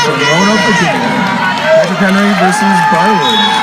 Pomona, Virginia. Patrick Henry versus Briarwood.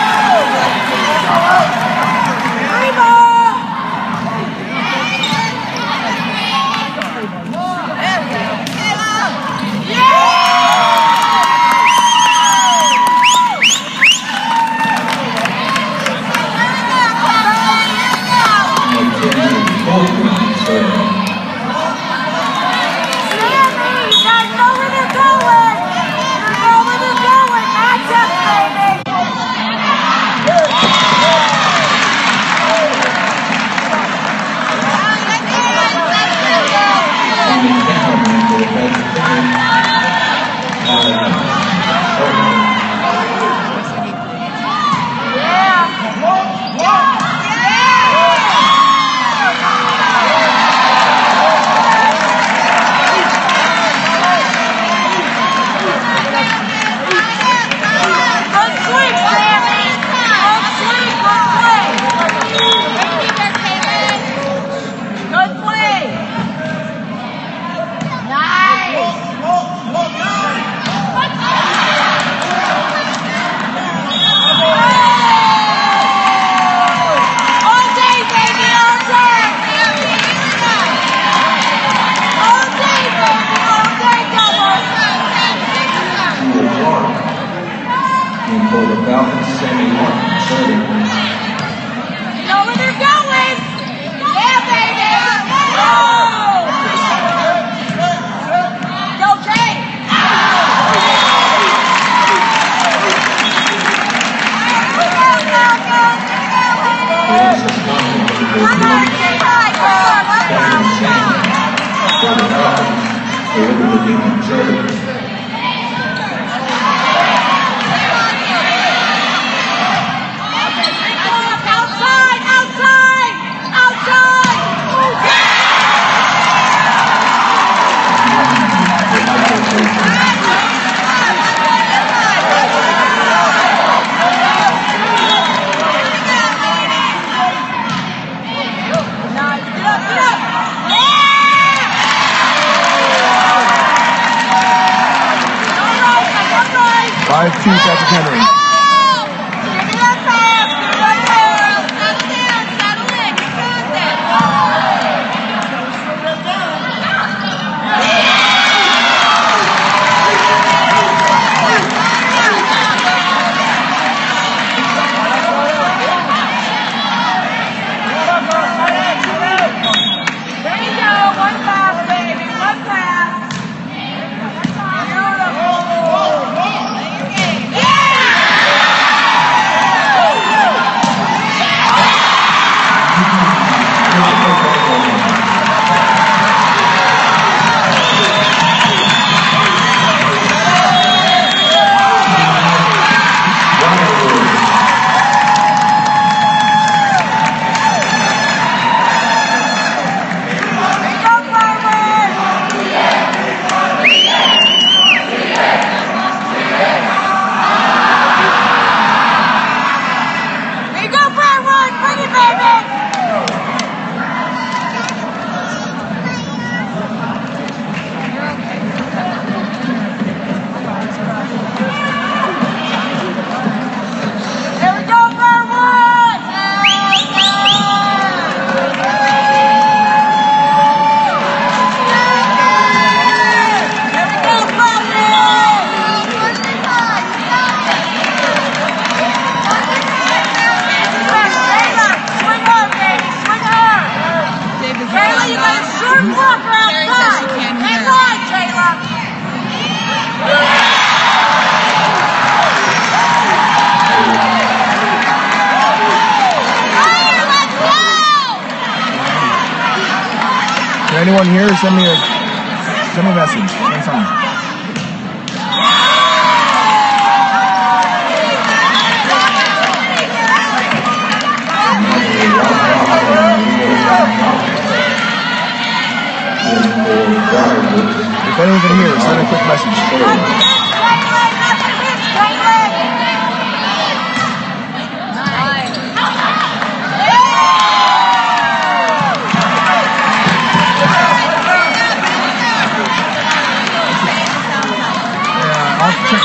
Patrick Henry. Anyone here, send me a message. Anytime. If anyone can hear, send a quick message. I'll check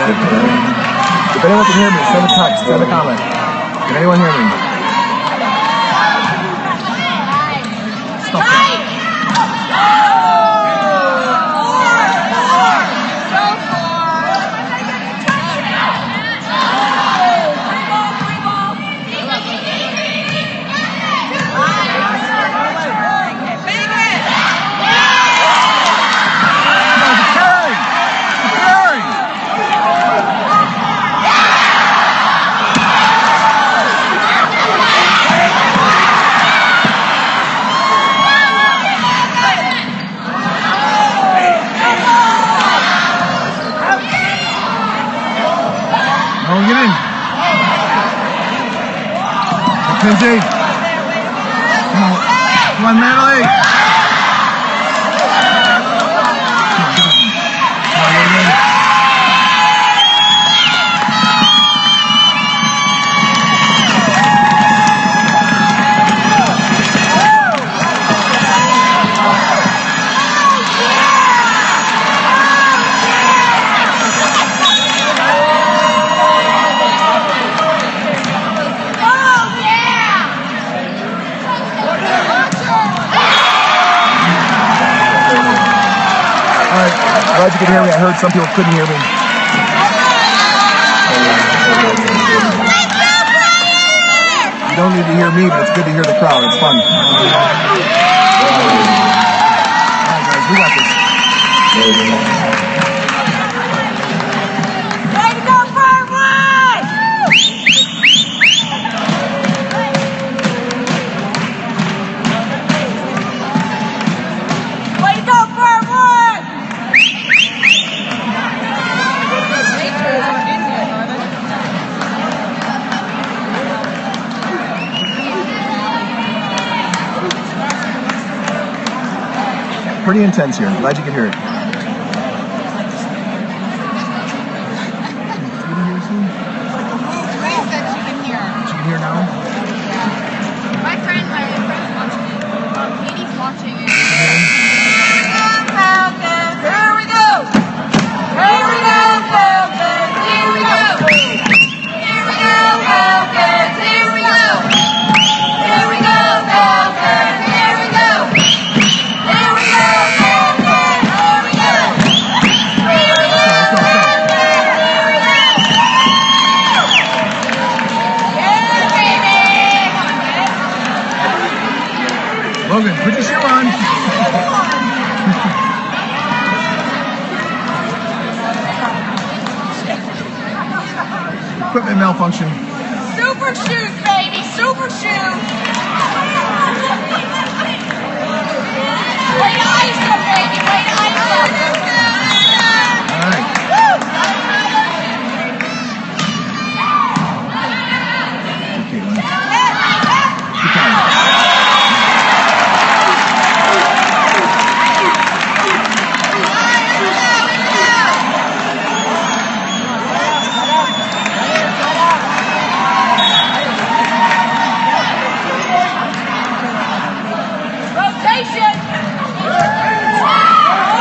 If anyone can hear me, send a text, send a comment. Can anyone hear me? Stop that. Get in. Mackenzie. Come on, Natalie. Glad you could hear me. I heard some people couldn't hear me. You don't need to hear me, but it's good to hear the crowd. It's fun. Alright guys, we got this. Way to go, Farwood! Way to go, Farwood! Pretty intense here. Glad you could hear it. Grace said she can hear. She can hear now? My friend's watching it. Katie's watching it. Here we go! Here we go, Falcons! Here we go! Here we go, Falcons! Here we go! Here we go, Falcons! Here we go! Here we go, Falcons! Here we go! Here we go, Falcons! Here we go! Yeah, baby! Logan, put your shoe on. Equipment malfunction. Super shoes, baby! Super shoes! Way to ice them, baby! Way to ice them! All right. Okay, Lynn. Keep going. Rotation!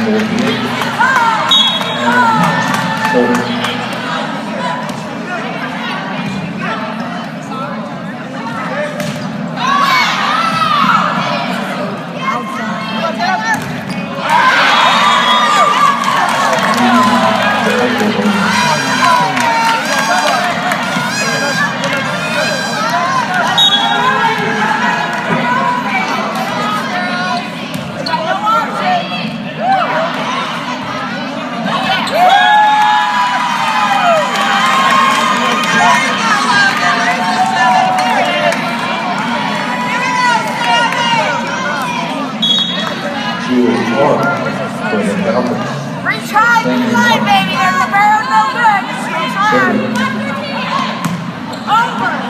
Retry, retry, baby. There's the barrel, no good. Retry. Over.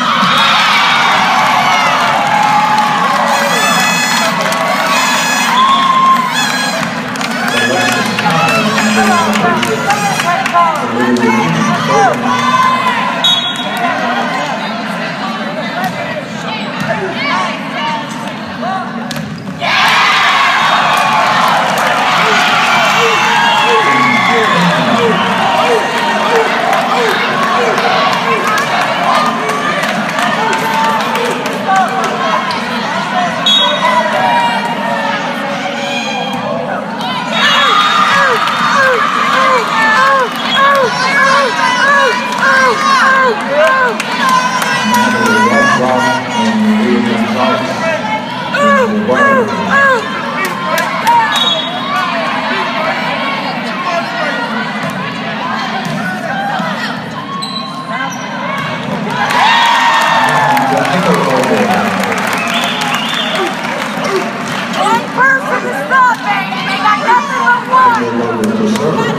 One person to stop, baby. They got nothing but one.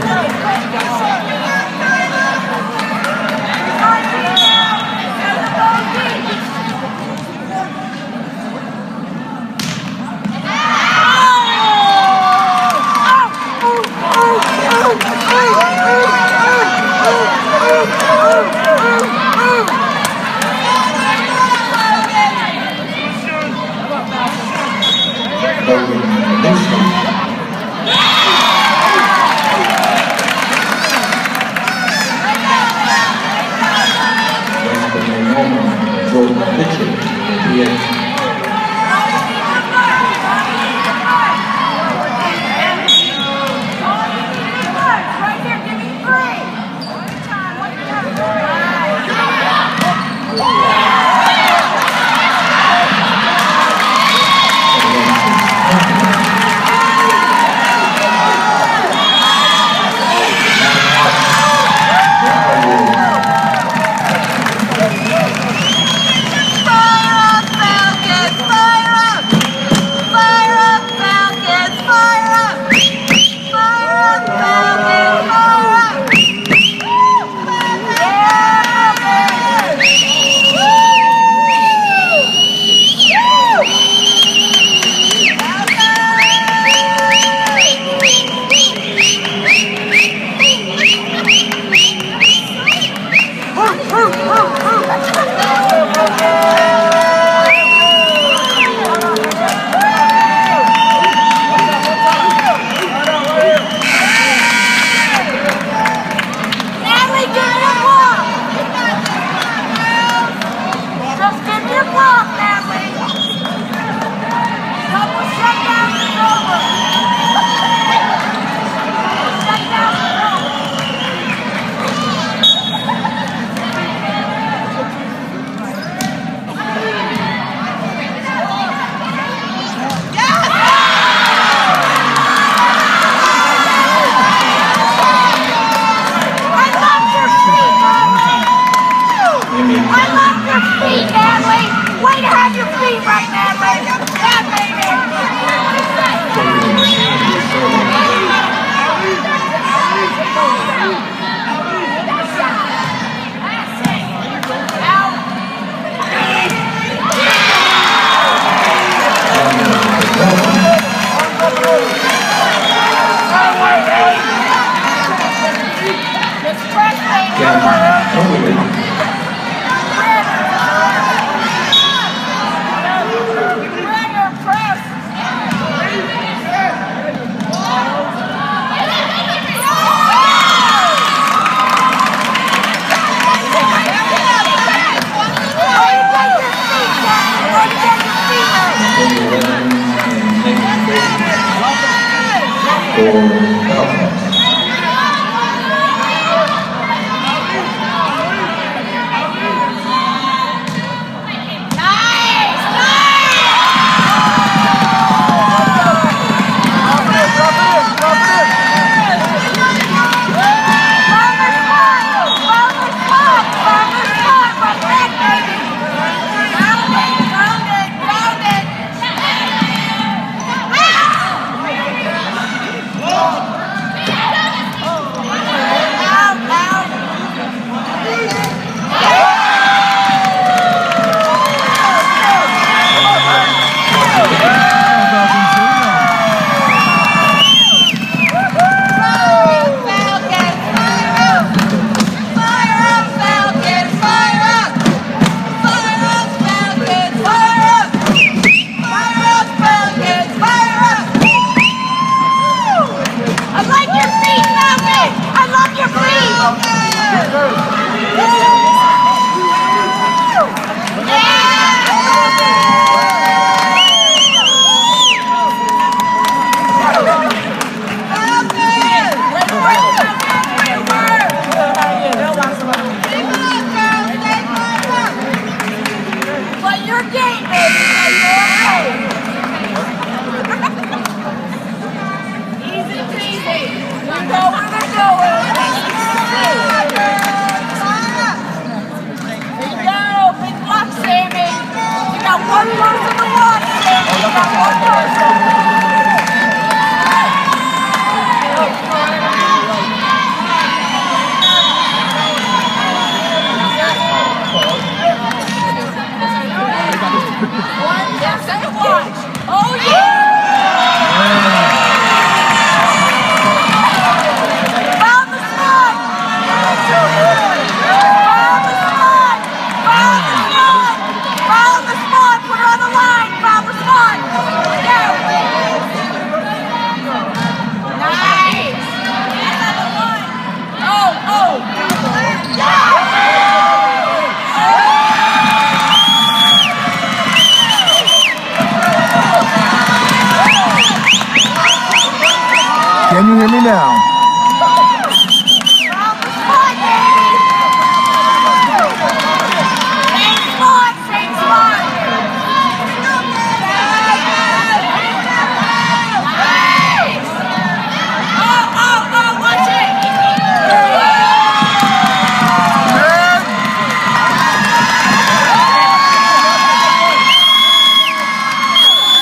Can you hear me now?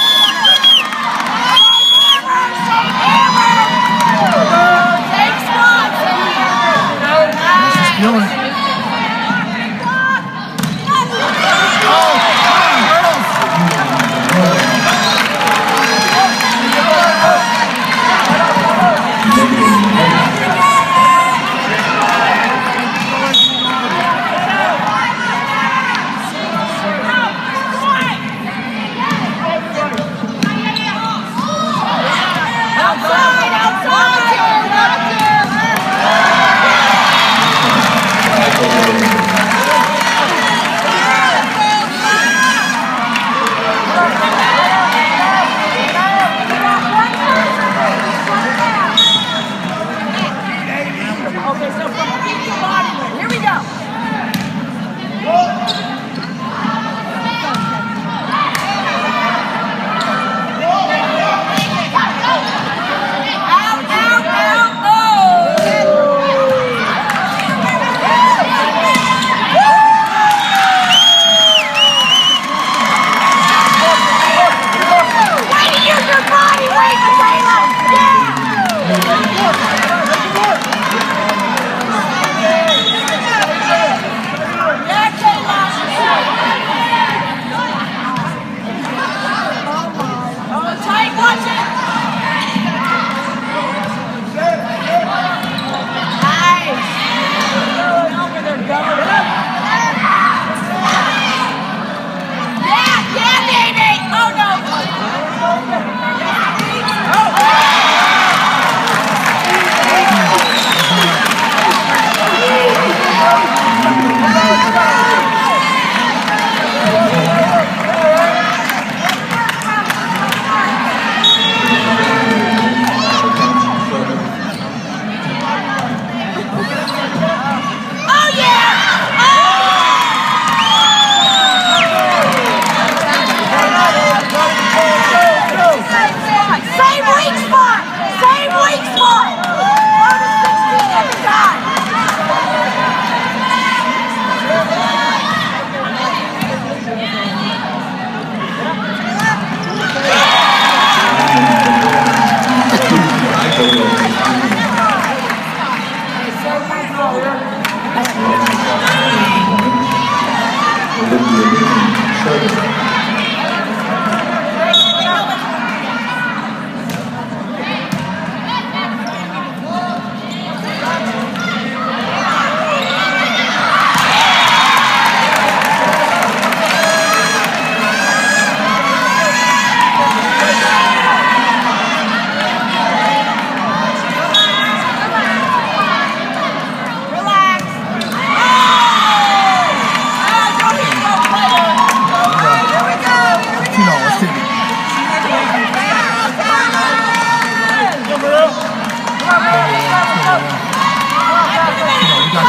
Take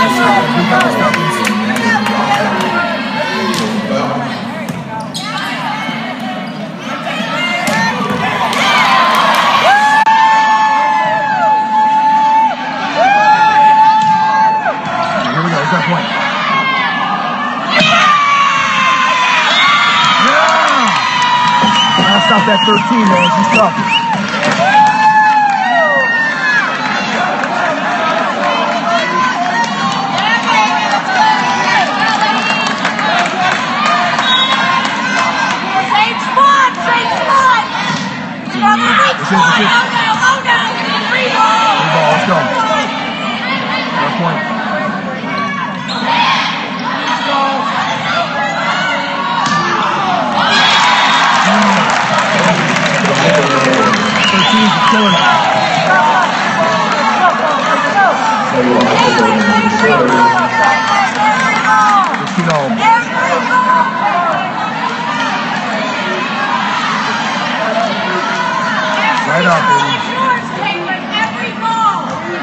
Stop that 13, man. She's tough. Same spot. Oh no. Free ball. Let's go. Left point. Right up, baby. Every ball.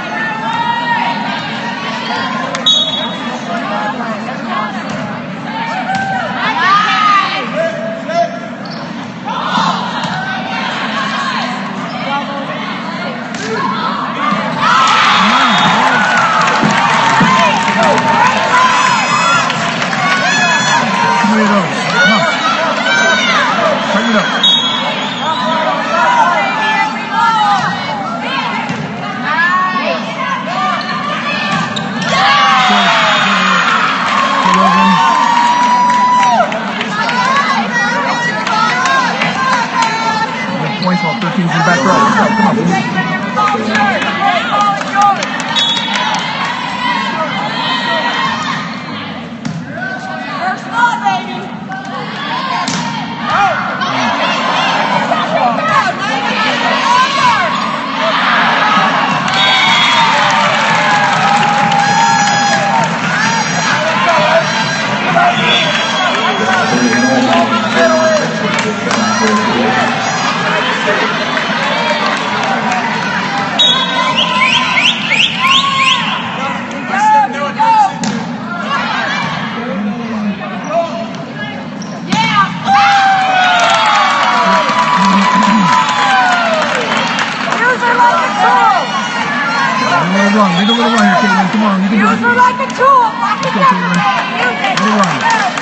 Points while 13's in the back row. Come on, baby. First ball, baby. Make a little run here, Caitlin. Come on, you can do it. Use her like a tool. Let's go, Caitlin. Little run.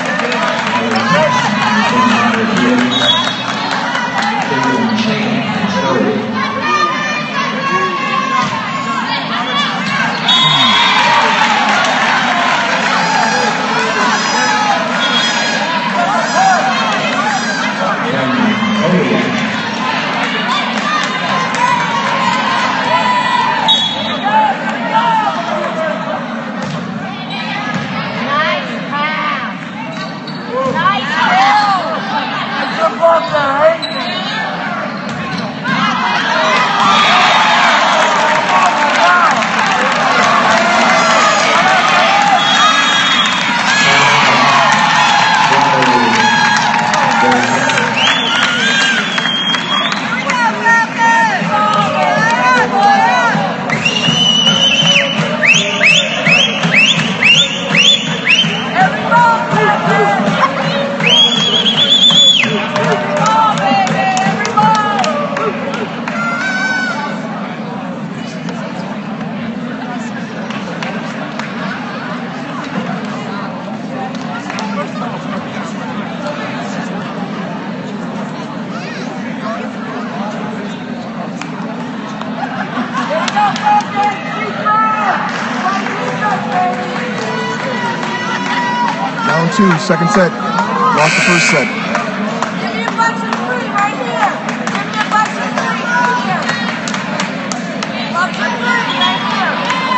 Down 2, second set. Lost the first set. Give me a bunch of 3 right here. Give me a bunch of 3 right here. Bunch of 3 right here.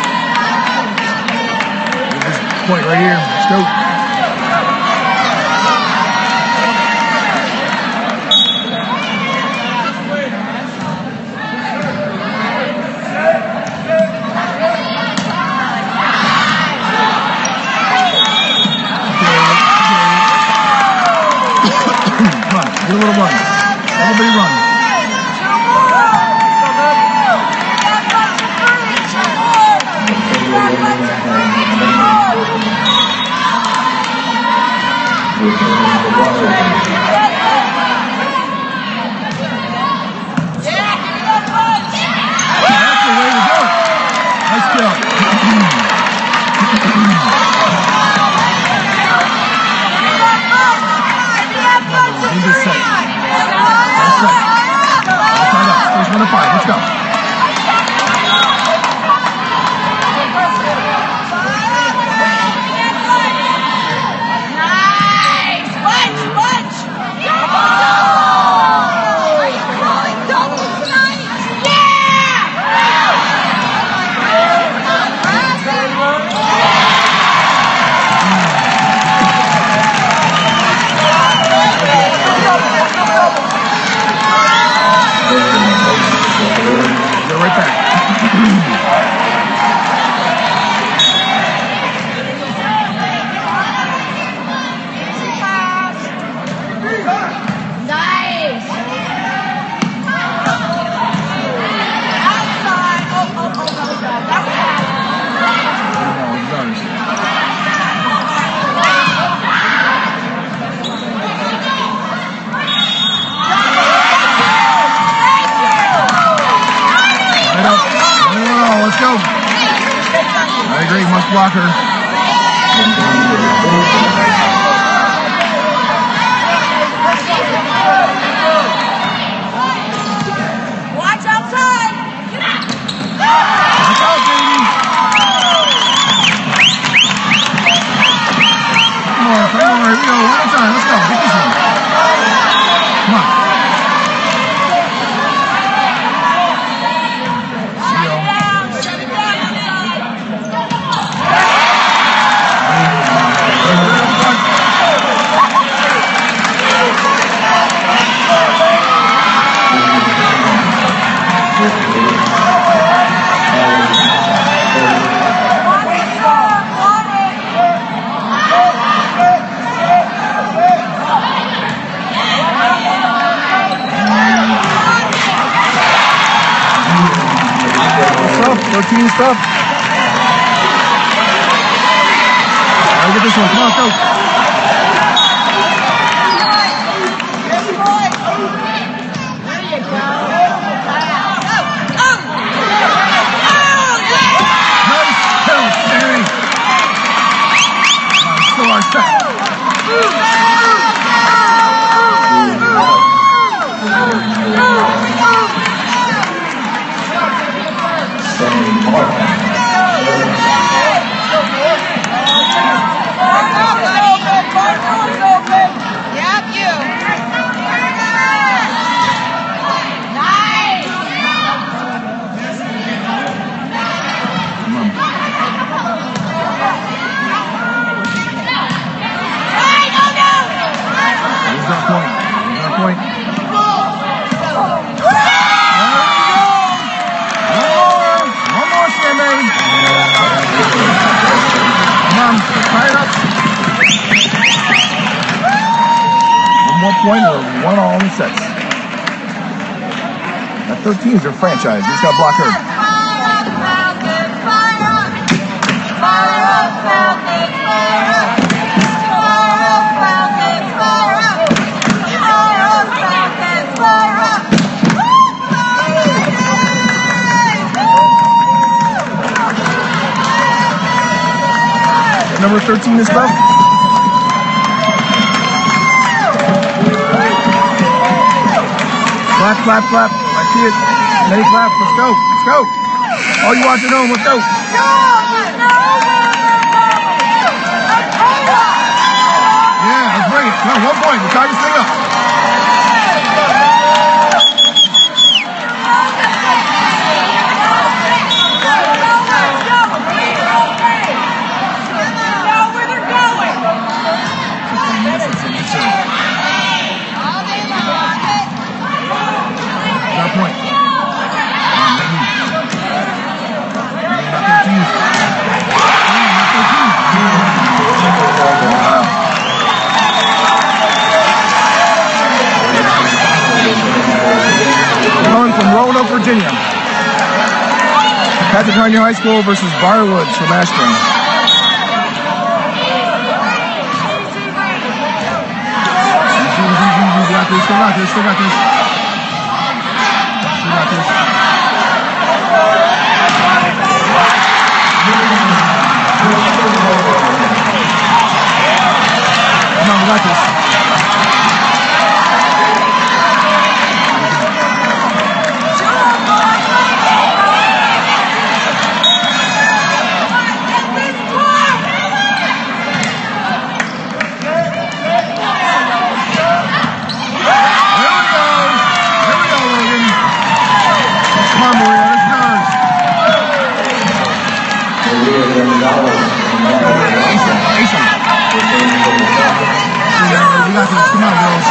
This point right here. Let's go. Get a little run. Everybody run. Two more. Let's go. Let's go. I agree, must block her. Watch outside. Watch out, baby. Come on, here we go. One more time. Let's go. Get this one. Come on. Team's tough. I'll get this one. Come on, go. Nice help, Mary. Still our set. Point or one all in sets. That 13 is their franchise. You just gotta block her. Number 13 is left. Clap, clap, clap. I see it. Let it clap. Let's go. Let's go. All you watching home, let's go. Yeah, let's bring it. Come on, 1 point. We're trying to stay up. Point. Coming from Roanoke, Virginia. Patrick Henry High School versus Barwoods from Ashton. Still got this. Still got this. Still got this. We got this. Come on, girls.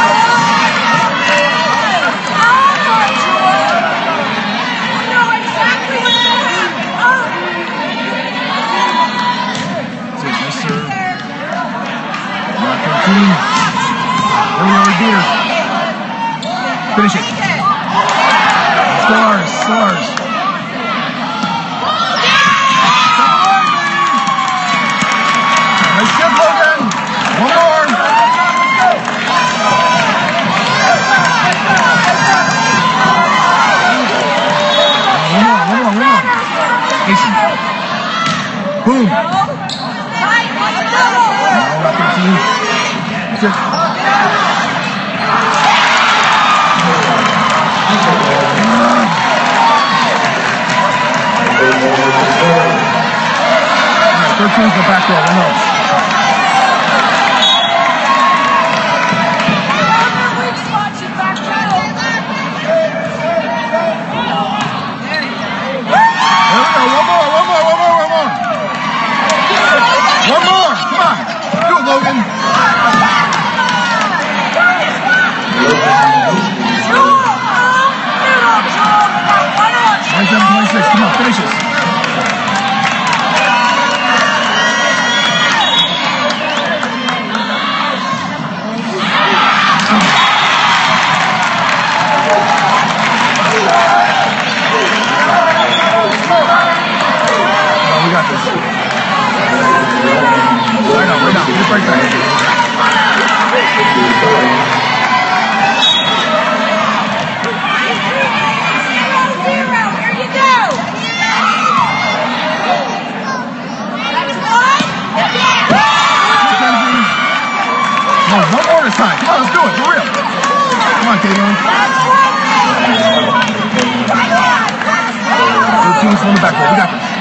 Nice serve. Not 13. There we go, we beat her. Finish it. Stars. Nice ship, Logan. One more. One more. Mason. Boom. Now we're up 13. That's it. Alright, 13's the back row. One else. One more. Come on. Do it, Logan. 27-26. Come on, finish this. We got this. Right now. Get it right back. Come on, one more this time. Come on, let's do it, for real. Come on, Caitlin. 13's from the back row. We got this.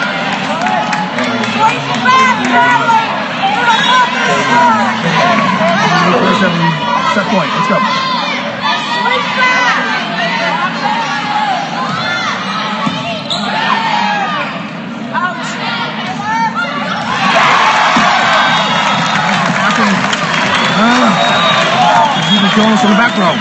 27, set point. Let's go. He's even killing us in the back row.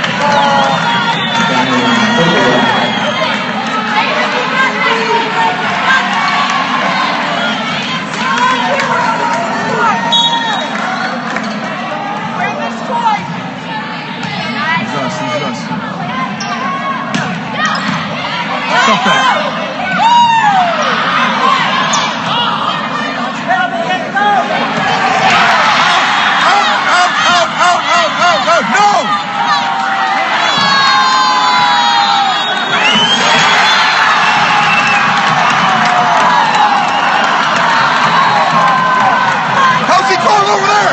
Stop that. Out. No! How's he going over there?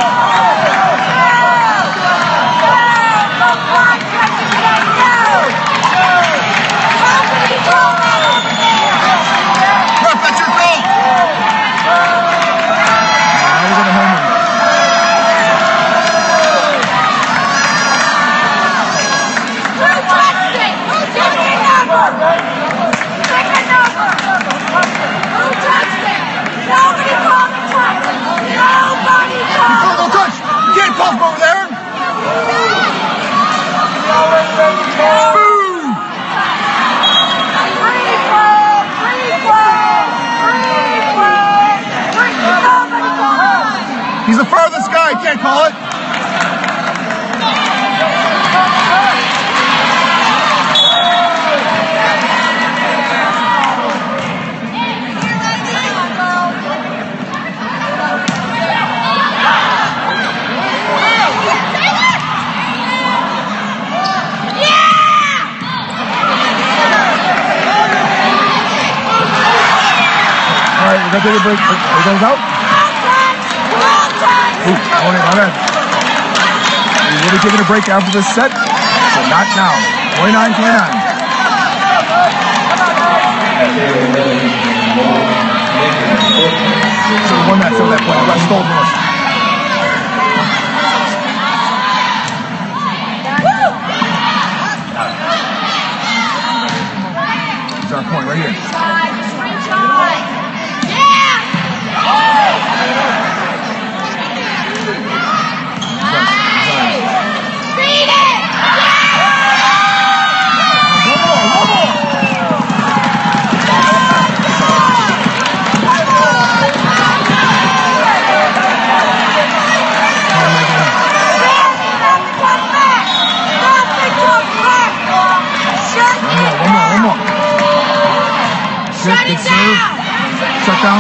He's the furthest guy, can't call it. All right, we're gonna take a break. Everybody's out? Ooh, my bad. We will be taking a break after this set, so not now. 29-29. So we won that, fill that point. We got stolen from us. Here's our point right here. Shut it down! Shut down.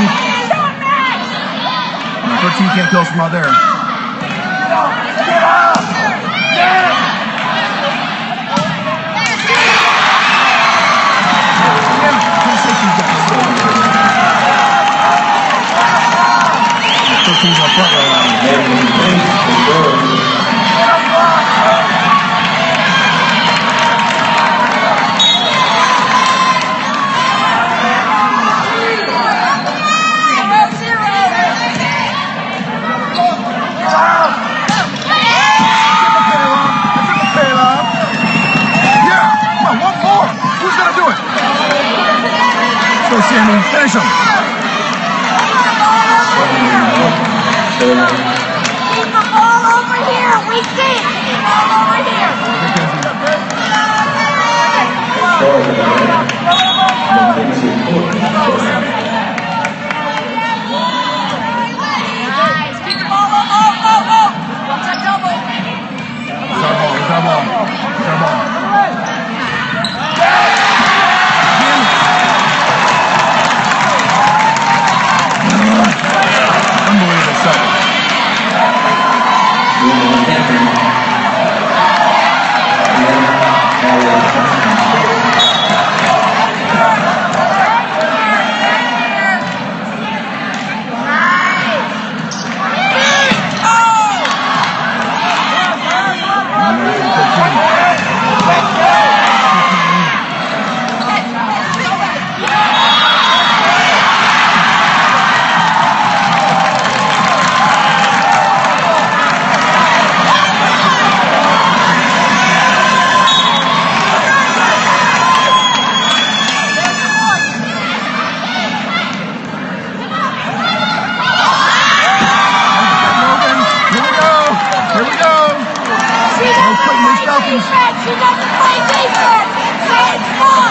No, 13 can't kill us from out there. He's up front right now. Yeah, come on, one more. Who's gonna do it? Let's go, Sammy. Finish him. Keep the ball over here. We see it. Keep the ball over here. Nice. Keep the ball up. What's that double? Double. Unbelievable second. She doesn't play defense. Same spot.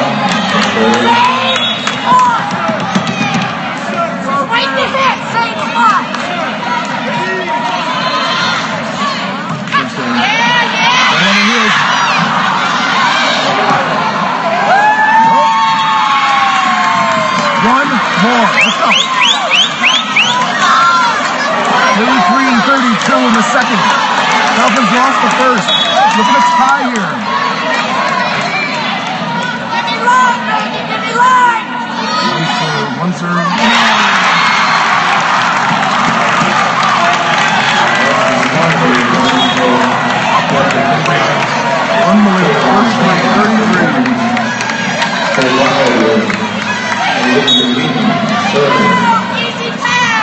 Wait to hit. Same spot. One more. Let's go. 33-32 in the second. Dolphins lost the first. Look at the tie here. Give me line, baby. Give me line. One serve. Unbelievable. 33. Easy pass.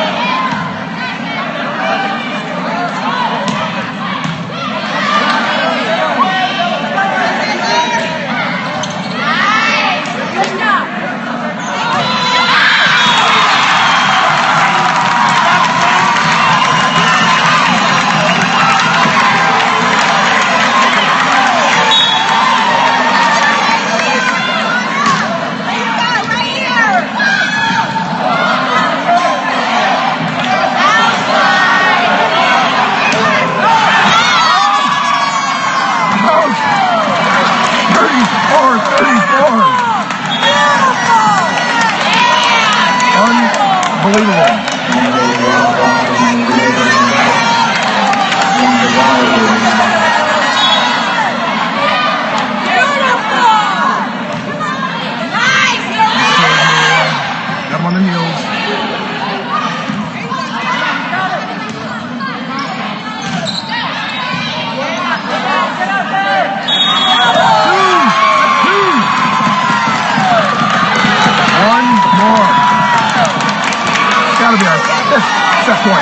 Set point.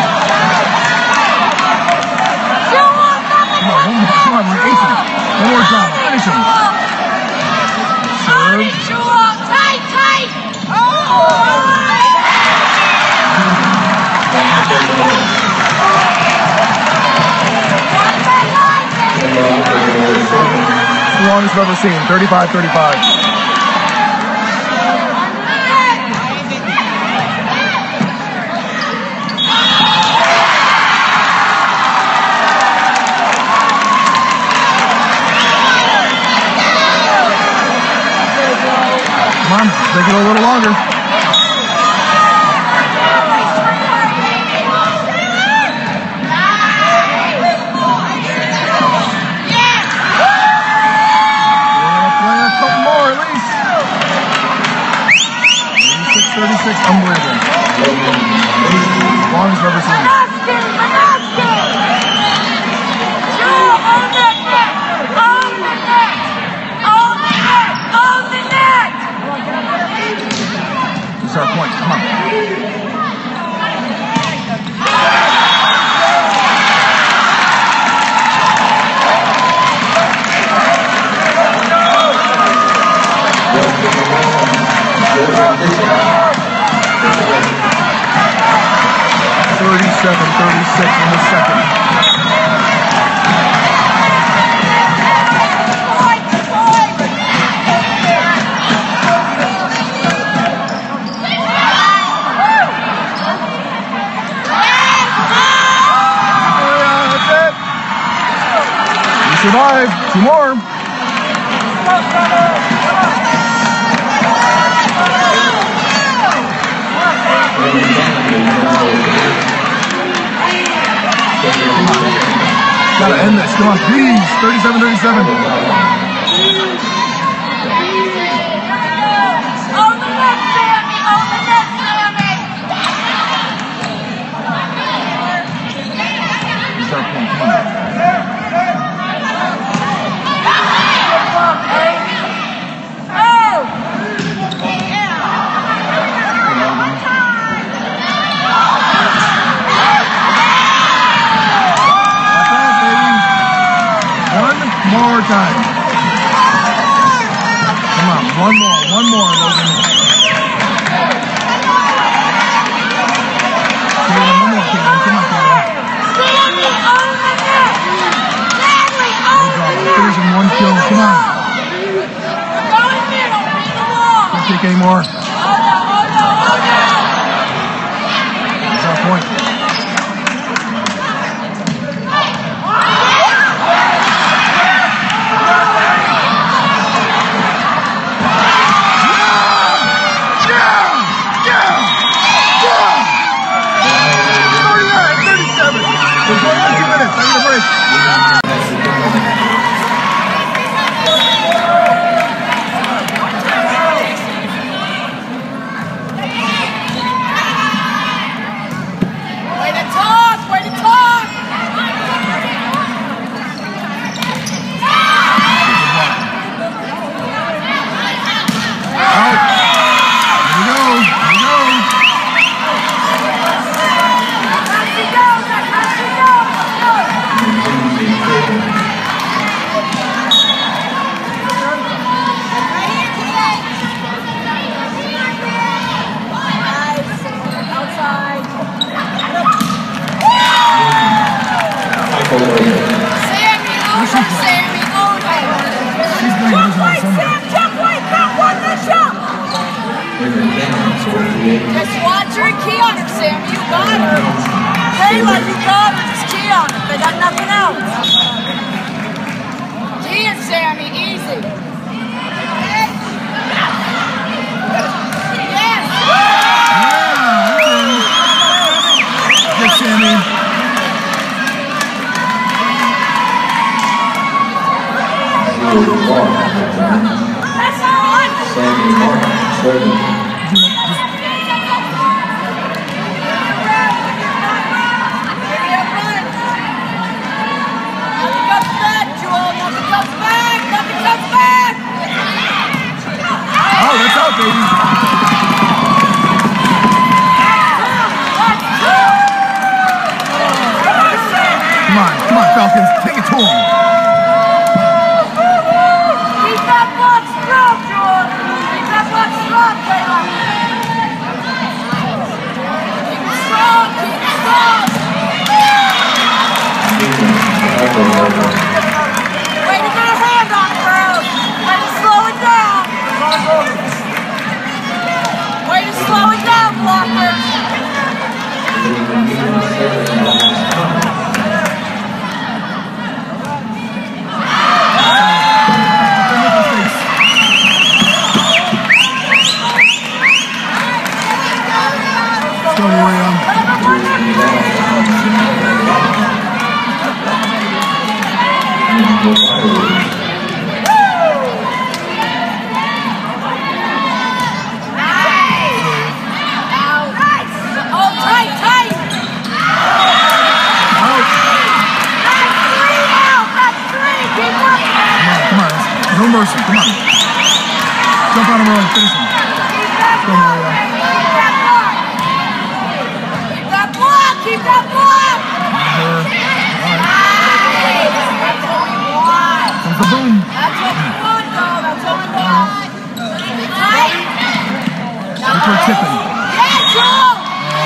Come on, we're acing. One more time. Finish him. Serve. Tight. The longest I've ever seen. 35-35. on, take it a little longer. Play a couple more at least. 36, unbelievable. Longest I've ever seen. This is our point. Come on. $37-36 in the second. Survive. Two more. Gotta end this. Come on, please. 37-37. On the net, Sammy. On the net, Sammy. This is our point. Come on. More time. Come on, one more, Logan. Caitlin, one more, Caitlin. Come on, Caitlin. Finish in one kill. Come on. Can't take any more. That's our point. We're going on 2 minutes. I need a break. Way to talk! Way to talk! Out. Here we go. Just watch her and key on her, Sammy. You got her. Kayla, you got her. Just key on her. They got nothing else. Key it, Sammy. Easy. Yes. Good, Sammy. That's on. Sammy Martin, serving. Oh, that's out, baby. Come on, Falcons. Take it to him. Keep that block strong, George. Keep that block strong, Kayla. Keep it strong. Keep it strong. Way to get a hand on it, girls. Way to slow it down. Way to slow it down, blockers. go, William. No mercy, come on. Jump on him early, finish him. Go, Mario. Keep that block, keep that block. All right. That's what we want. Comes the boom. That's what we want, though. That's what we want. Tight. Look for chipping. Yeah, Joel.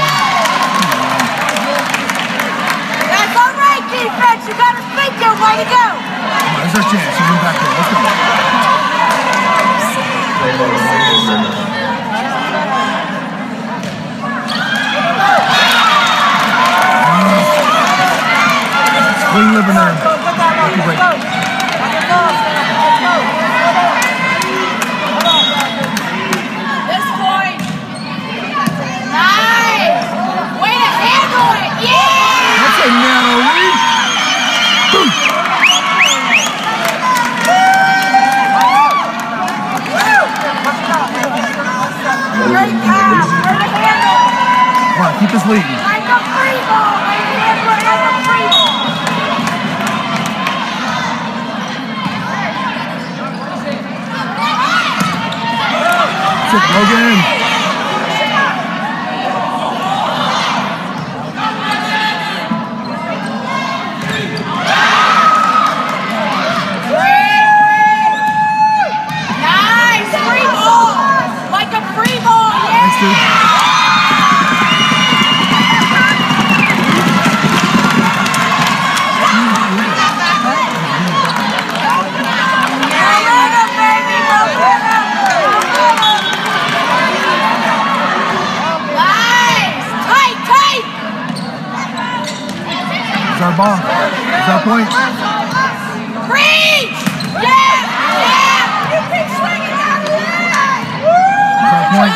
That's all right, defense. You got to think your way to go. There's our chance. She's in back there. Let's go. Clean living there. Lucky break. This point. Nice. Way to handle it. Yeah. That's a Natalie. Boom. Great pass. Way to handle it. Come on, keep us leading. Like a free ball. Way to handle it like a free ball. That's it, Logan. Nice. Free ball. Like a free ball. Yeah. Thanks, dude. It's our ball. It's our point. Reach! Yeah! Yeah! You keep swinging that way! It's our point.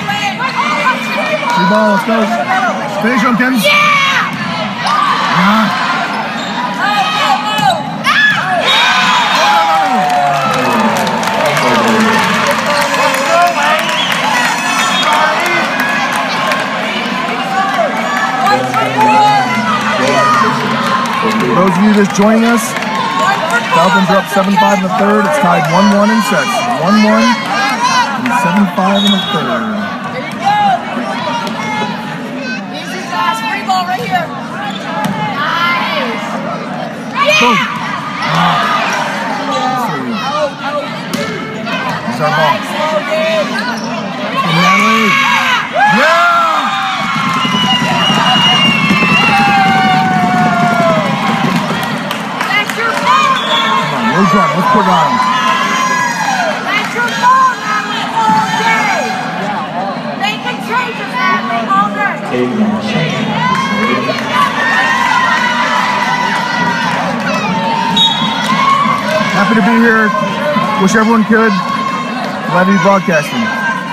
Free ball, let's go. Finish him, Tim. Yeah! For those of you just joining us, Falcons are up 7-5 in the third. It's tied 1-1 in sets. 1-1 and 7-5 in the third. There you go! Easy pass, free ball right here. Nice! Boom. Yeah! It's our ball. And Natalie. Yeah! That's your ball, Natalie! Let's run. Let's put it on. That's your ball, Natalie, all day! Making changes, Natalie, all day! Happy to be here. Wish everyone could. Glad to be broadcasting.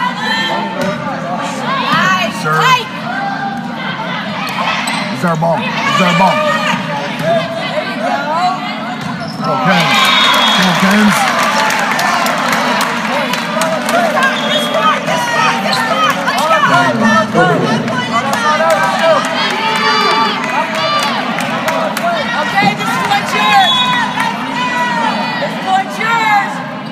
Nice! Sir. Tight! It's our ball. It's our ball. There you go! Come on, Kens. Come on, Kens. Okay, this is what's yours. This is what's yours.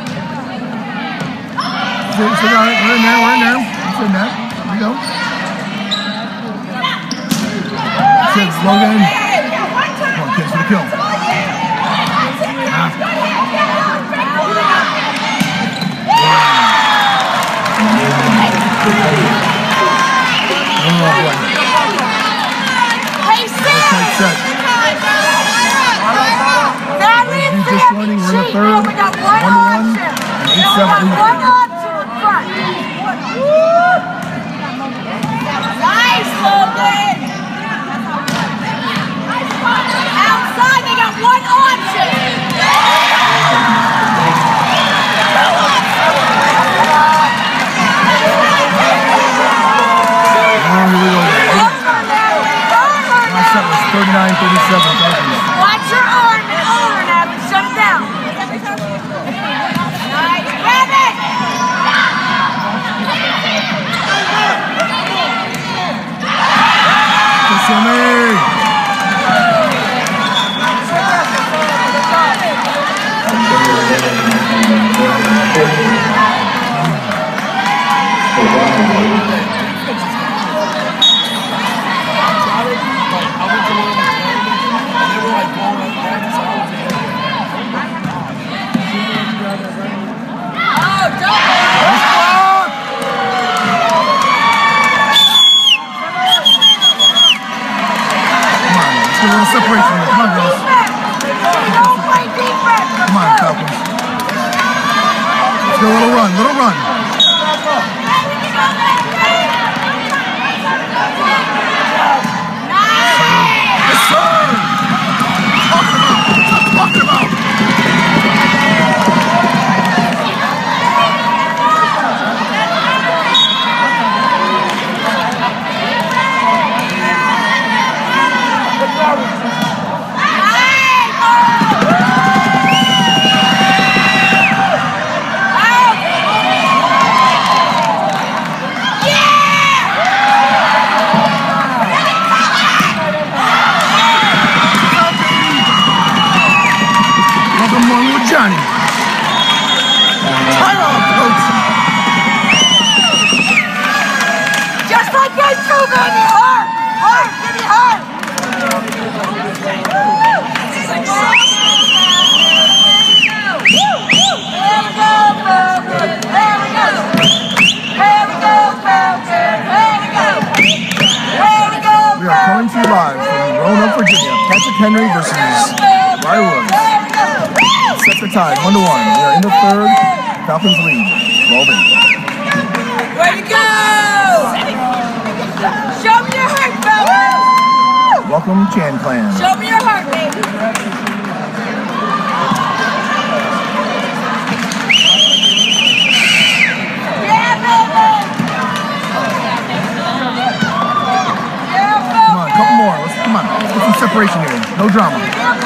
Sit down. We're in there. We're in there. It's in there. Here we go. That's it, Logan. Come on, kids, for the kill. Oh, boy. Hey, Sid. Tight set. Natalie and He's Sid just have joining. to We're in the cheat. third. We got one 1-1 option. and We got 8-7. one option in front. Nice, Logan. Outside, they got one option. Oh, here we go. 49-37 Falcons. Watch your arm and over now and shut it down. Nice, grab it! Separation. Come on, girls. Don't play defense. Come on, Falcons. Let's go, little run, little run. Yes, sir. Talk about. Johnny. Timeout, coach. Just like they do, baby. Hard. Hard. Give me hard. We are coming to you live from Roanoke, Virginia. Patrick Henry versus Ry Woods. Sets are tied 1-1. We are in the third. Falcons lead. 12-8. Way to go! Show me your heart, Falcons! Welcome, Chan Clan. Show me your heart, baby. Yeah, baby! Yeah, Come on, a couple more. Come on. Let's get some separation here. No drama.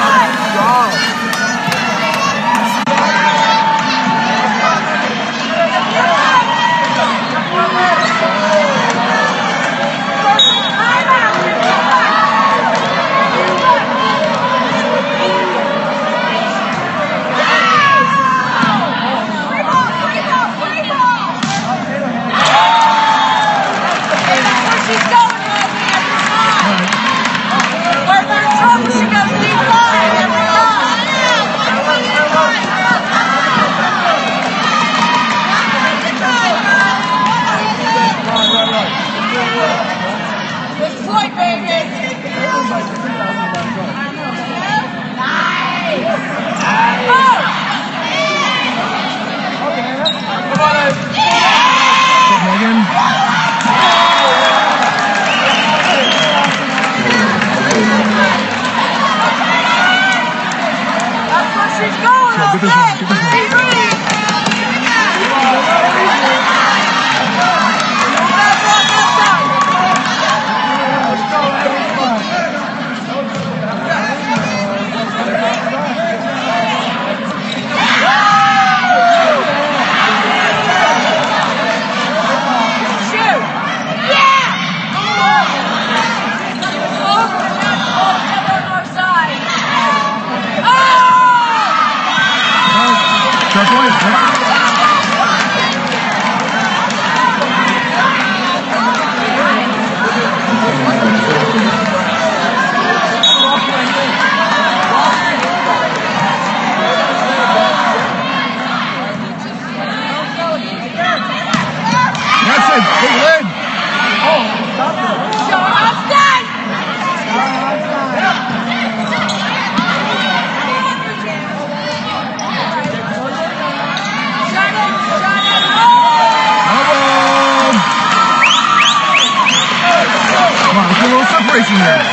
Separation here.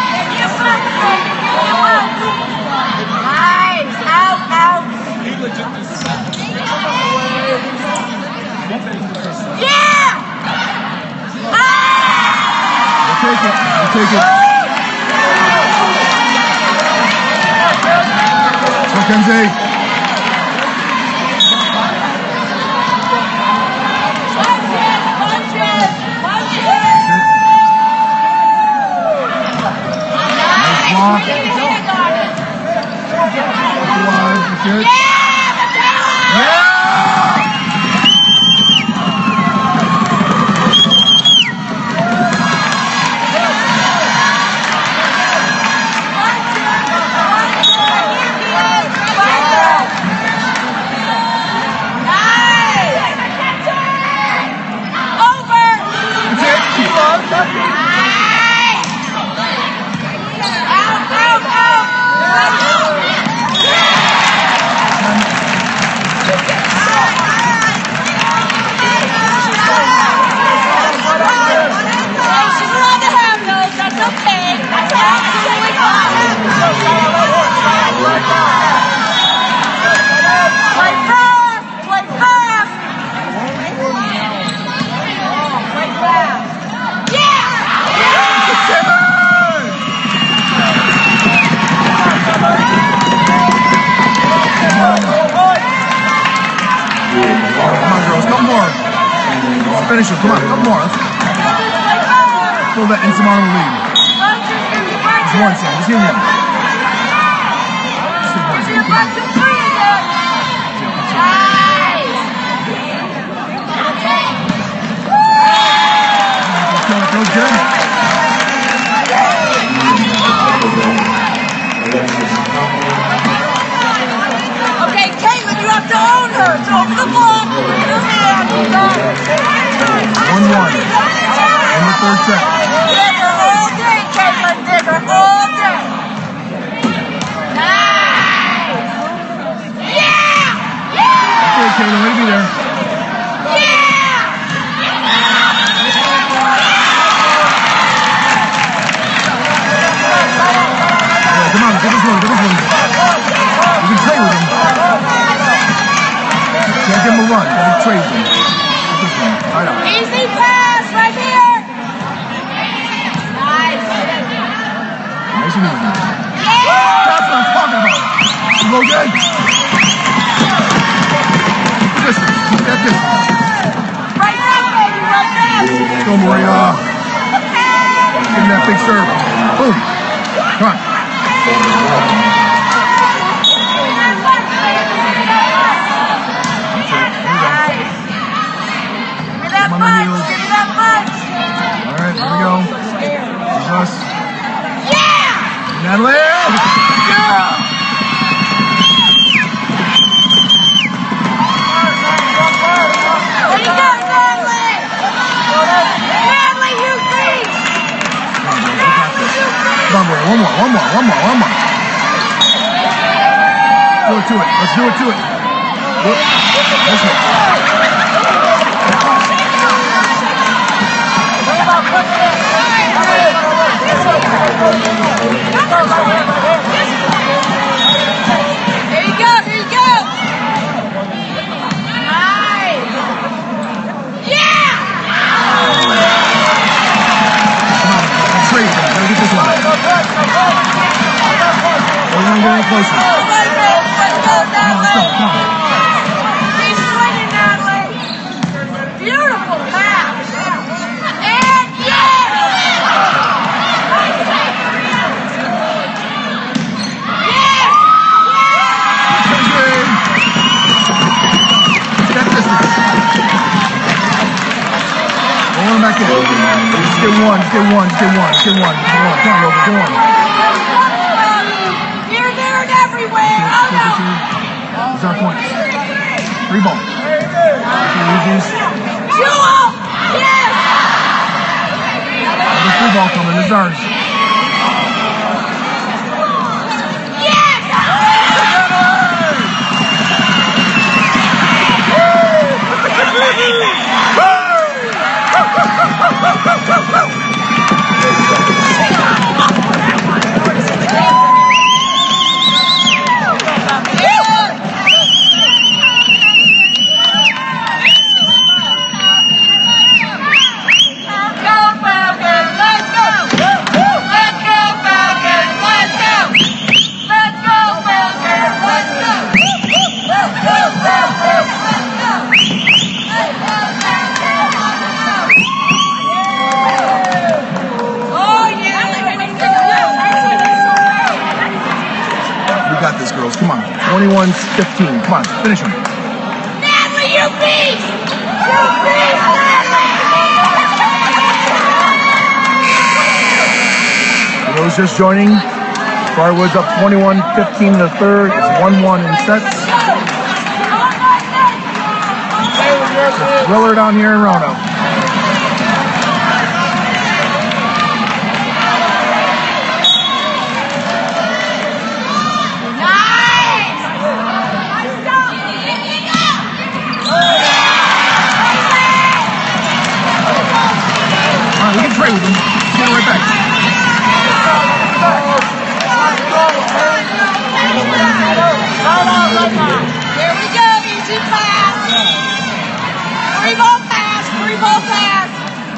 Nice. Out, out. Take it. Mackenzie. Nice block. Good. Yeah! Finish it, come on, couple more. Pull that Inter Milan lead. Just one second, just give me one. Just take one second, come on. Feels good. Okay, Caitlin, you have to own her. It's over the ball. 1-1 in the third set. Dig her all day, Caitlin. Dig her all day. Nice. Yeah! Yeah! Okay, Caitlin, way to be there. Yeah! Yeah, come on, get this one, get this one. You can trade with him. Can't give him a run, gotta trade with him. Right on. Easy pass right here. Nice. Nice and easy. Yeah! That's what I'm talking about. You go good. Keep the distance. Keep that distance. Right now, baby, right now. Let's go, Maria. Give him that big serve. Boom. Come on. Give me that punch. All right, here we go. Here's us. Yeah! Natalie! Yeah! There you go, Natalie! Natalie, you beat! Come on, boy. One more. Do it to it. Let's do it to it. Whoop. This way. Here you go! Nice! Yeah! Come on, let's trade them. Gotta get this one. We're gonna get any closer. Let's go, Natalie! Come on. Keep swinging, Natalie! Beautiful pass! And yeah! That distance. Roll him back in. Just get one. Come on, Logan, go on. Here, there, and everywhere! These are points. 3 ball. Jewel! Yes! There's 3 ball coming. This is ours. Go, Falcons! Let's go! 21-15. Come on, finish him. Natalie, you beast! You beast, Natalie! For those just joining, Briarwood's up 21-15 in the third. It's 1-1 in sets. It's a thriller down here in Roanoke. We can trade with him. Get right back. Here we go, easy pass. Three ball pass, three ball pass.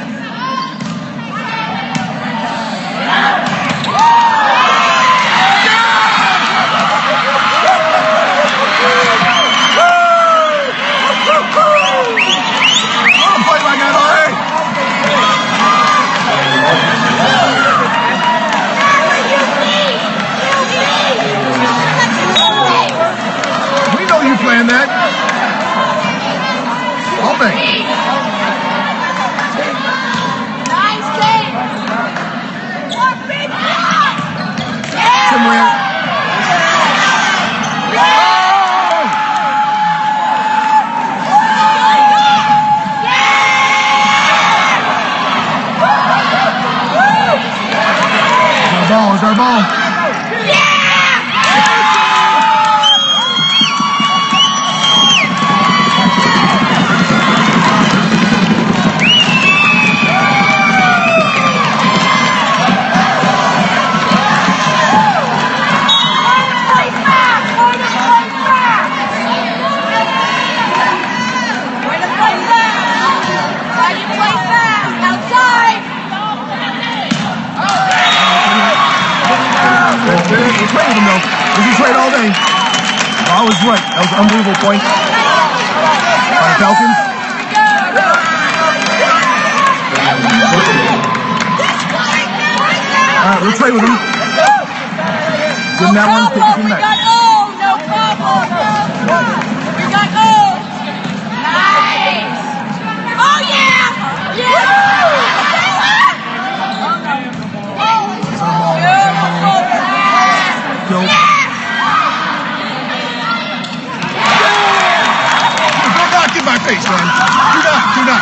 Play like that already. We know you planned that. All day. Nice game. Somewhere. It's our ball. We trade with him though. We can trade all day. I was right. That was an unbelievable point. By the Falcons. Alright, we'll trade with him. Give him that one, take him back. No problem. We got gold. Nice. Oh yeah. Go. Do not get my face, man. Do not.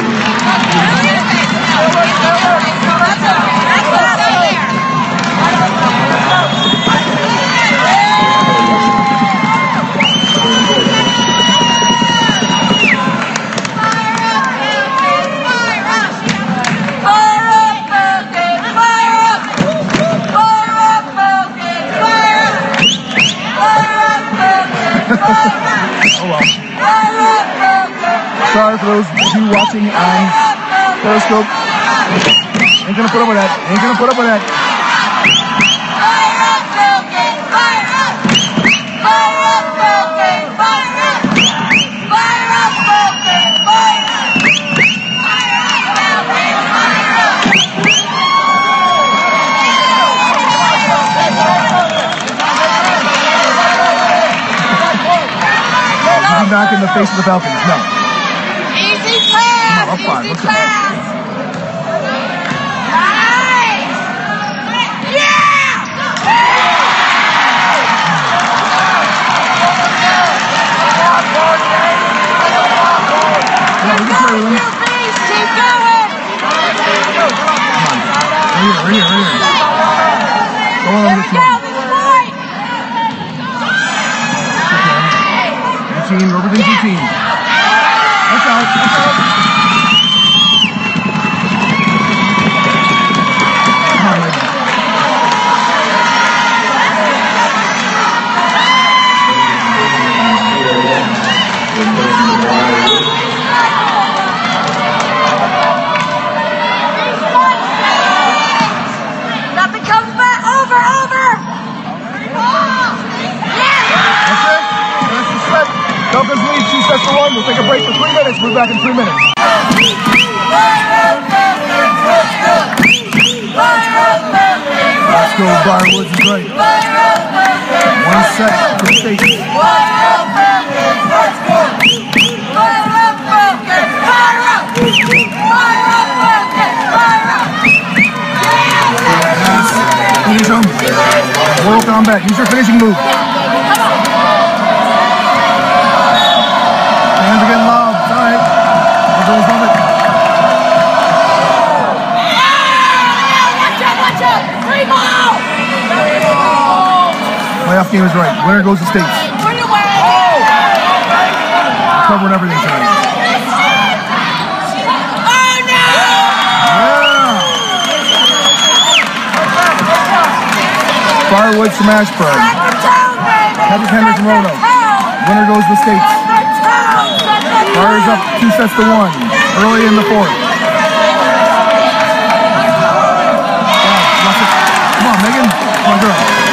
Oh well. Sorry for those of you watching on Periscope. Ain't gonna put up with that. Ain't gonna put up with that. Back in the face of the Falcons. No. Easy pass. Come on, up five. Easy Let's go. pass. Nice. Yeah. Yeah, we can play with him. Keep going. Come on. Right here. Go on, Here we go. This point. Routine, everything's routine. That's out. Come on, lady. Nothing comes back. Over. Yeah. That's it. That's the set. Falcons lead 2 sets to 1. We'll take a break for 3 minutes. We'll be back in 3 minutes. Fire up, Let's go, Briarwoods is great. 1 set for the States. Finish him. World combat. Use your finishing move. Hands are getting loud. It's all right. There goes Muppet. Watch out! Free ball! Playoff game is right. Winner goes to States. Put it away! Covering everything tonight. Oh no! Yeah! Briarwoods from Ashburn. Patrick Henry from Roanoke. Winner goes to the States. Friars up 2 sets to 1 early in the 4th. Come on, Megan. Come on, girl.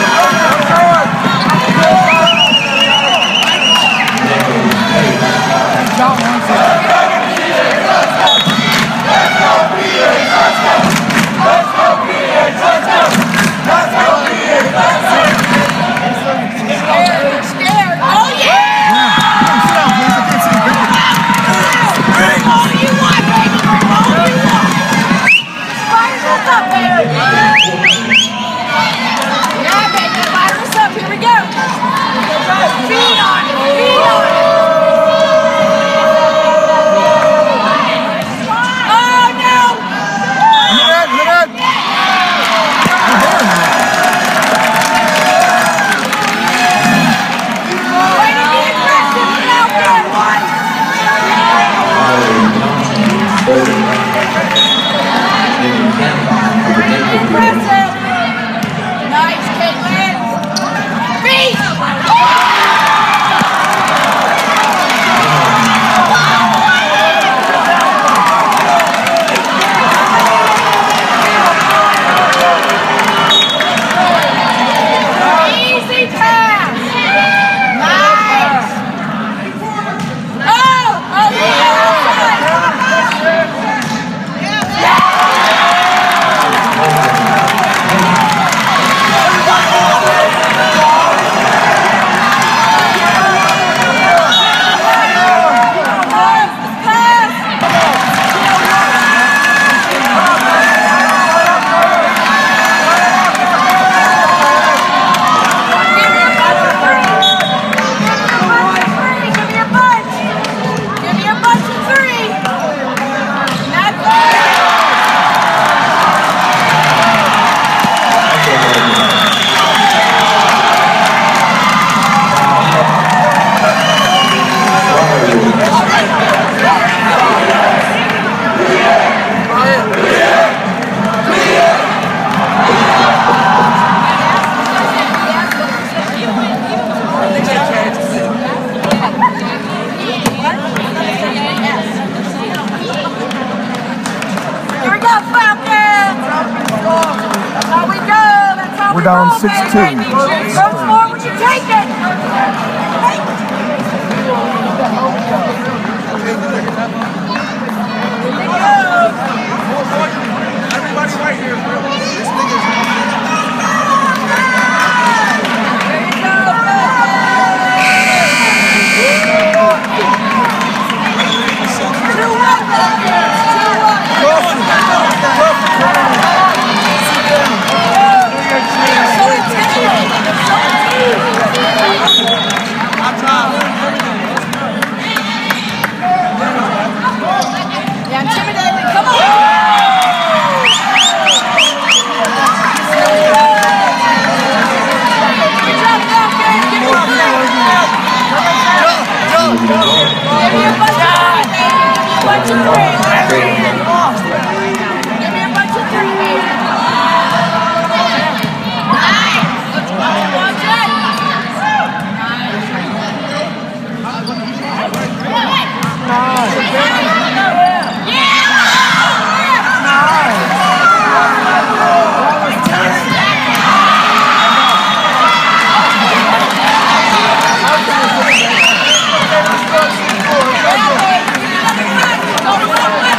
We're down 6-2. Go forward, you take it. Everybody right here, bro. This nigga's Go,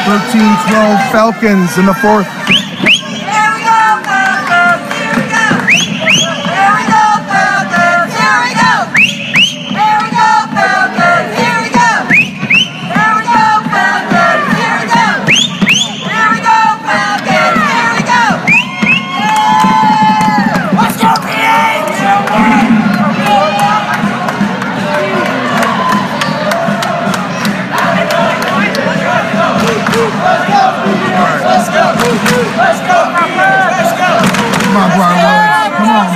13-12 Falcons in the fourth. Here we go, Falcons! Here we go! Here we go, Falcons! Here we go! Here we go, Falcons! Here we go! Here we go, Falcons! Here we go! Here we go, Falcons! Here we go! Let's go, Peach! Come on, Brian Williams. Come on.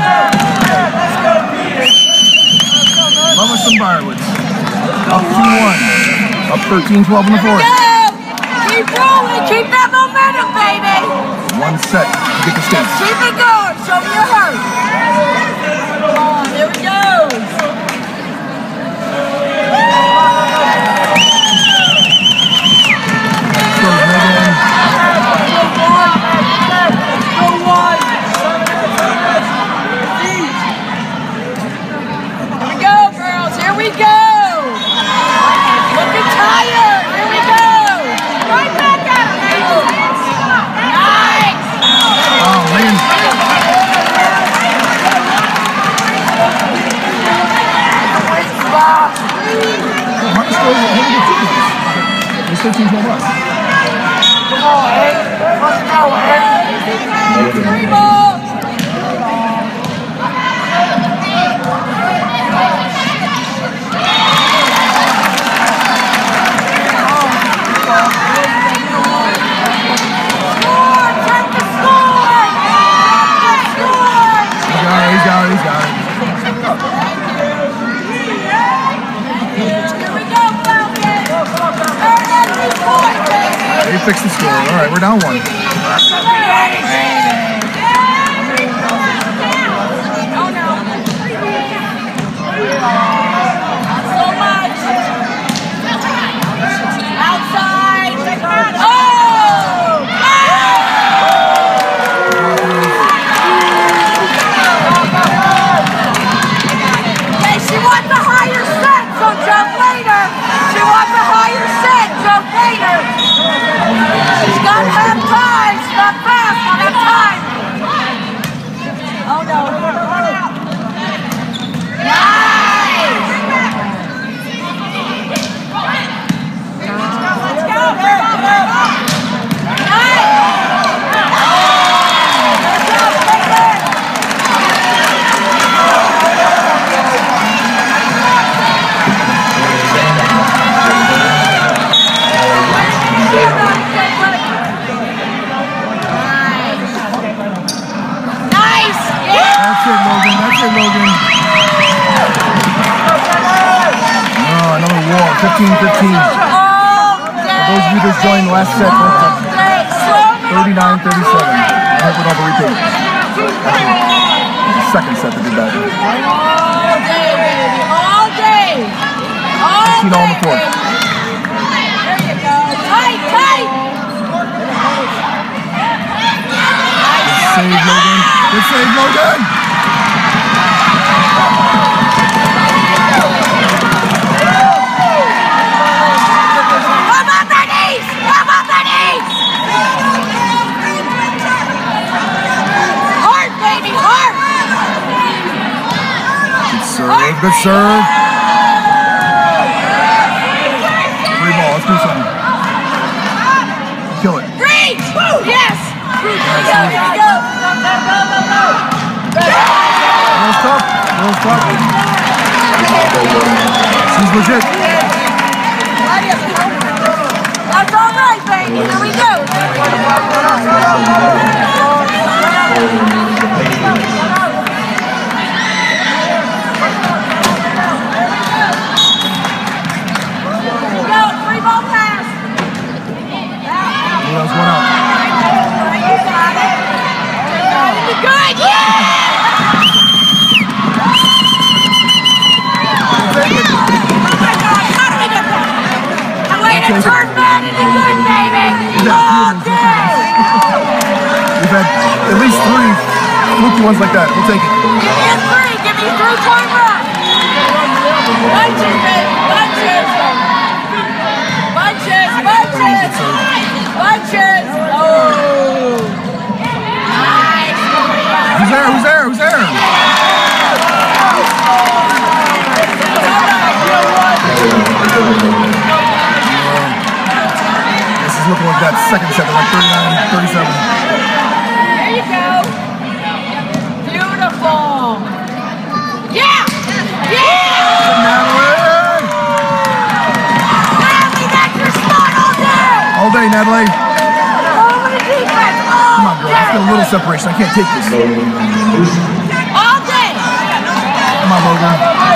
Love us some Briarwoods. Up 2-1. Up 13-12 in the fourth. Keep rolling! Keep that momentum, baby! One set to get the state. Keep it going! Show me your heart! Come on, here we go! Here we go! Looking tired! Here we go! Right back at him! Nice! Oh, man. It's 13-12 us. Come on, Hank! Let's go, Hank! Three balls! He's got it. Here we go, Falcons! Earn every point, baby! They fixed the score. All right, we're down 1. Oh, no. Not so much. Outside. Oh! Okay, she wants a higher set, so jump later. She wants a higher set, jump later. She's got to have time. She's not fast, not have time. Oh, no. Nice! Let's go! That's it, Logan. Oh, another war. 15-15. For those of you that joined the last set, 39-37. I hope we don't have a repeat. The second set that did that. All day, baby. All day. All 15 all in the day, fourth. There you go. Tight, tight. Good save, Logan. Good save, Logan. Heart, baby, heart. Good serve. Free ball. Let's do something. Kill it. Green! Woo! Yes! Here we go! Little tough. She's legit. That's all right, baby. Here we go. Go, free ball pass. That was one out. You got it. Good, yeah! Oh my God, how do we get that? I'm waiting to turn that into good, baby. All day. We've had at least 3 fluky ones like that. We'll take it. Give me a 3. Give me a 3-point run. Bunches, baby. Bunches. Bunches. second set. They're like 39-37. There you go. Beautiful. Yeah! Yeah! Natalie! Natalie, that's your spot all day! All day, Natalie. Over the defense, Come all on, girl. Let's get a little separation. I can't take this. All day! Come on, Logan.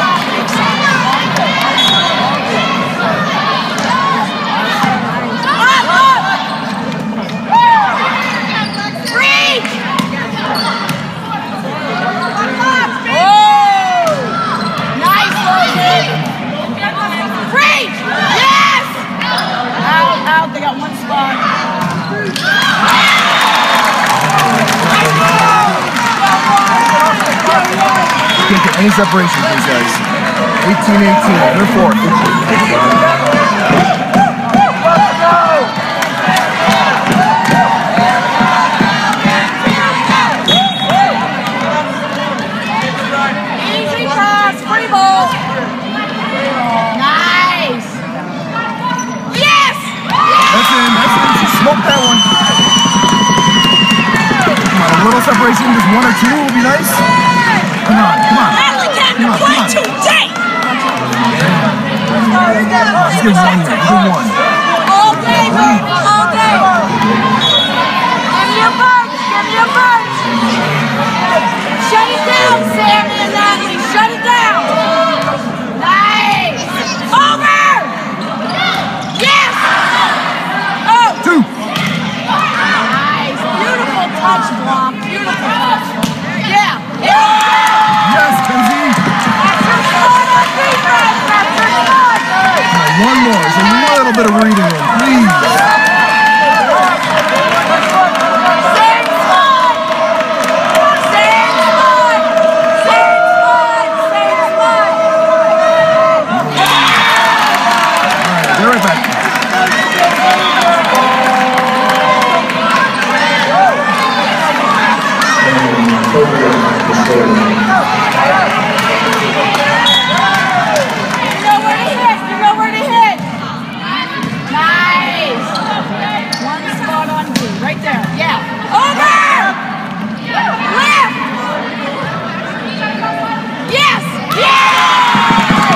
Reach! Nice, Logan! Reach! Yes! Out, they got one spot. Can't get any separation with these guys. 18-18. They're fourth. Easy pass, free ball. Nice. Yes! That's in. She smoked that one. Come on, a little separation. Just one or two will be nice. Come on. Natalie can't play today. Just give one here. Give one. All day, baby, all day. Give me a bunch, Shut it down, Sammy and Natalie, shut it down. Nice. Over. Yes. Oh. Two. Nice. Beautiful touch, Blom. Beautiful touch. Yeah. Yes, Kenzie. That's your spot on defense. That's your spot. One more. There's a little bit of reading in, please. Same spot. Same spot. Same spot. Same spot. All right, they're right back. You know where to hit. Nice. One spot on D, right there. Yeah. Over. Left. Yes. Yeah.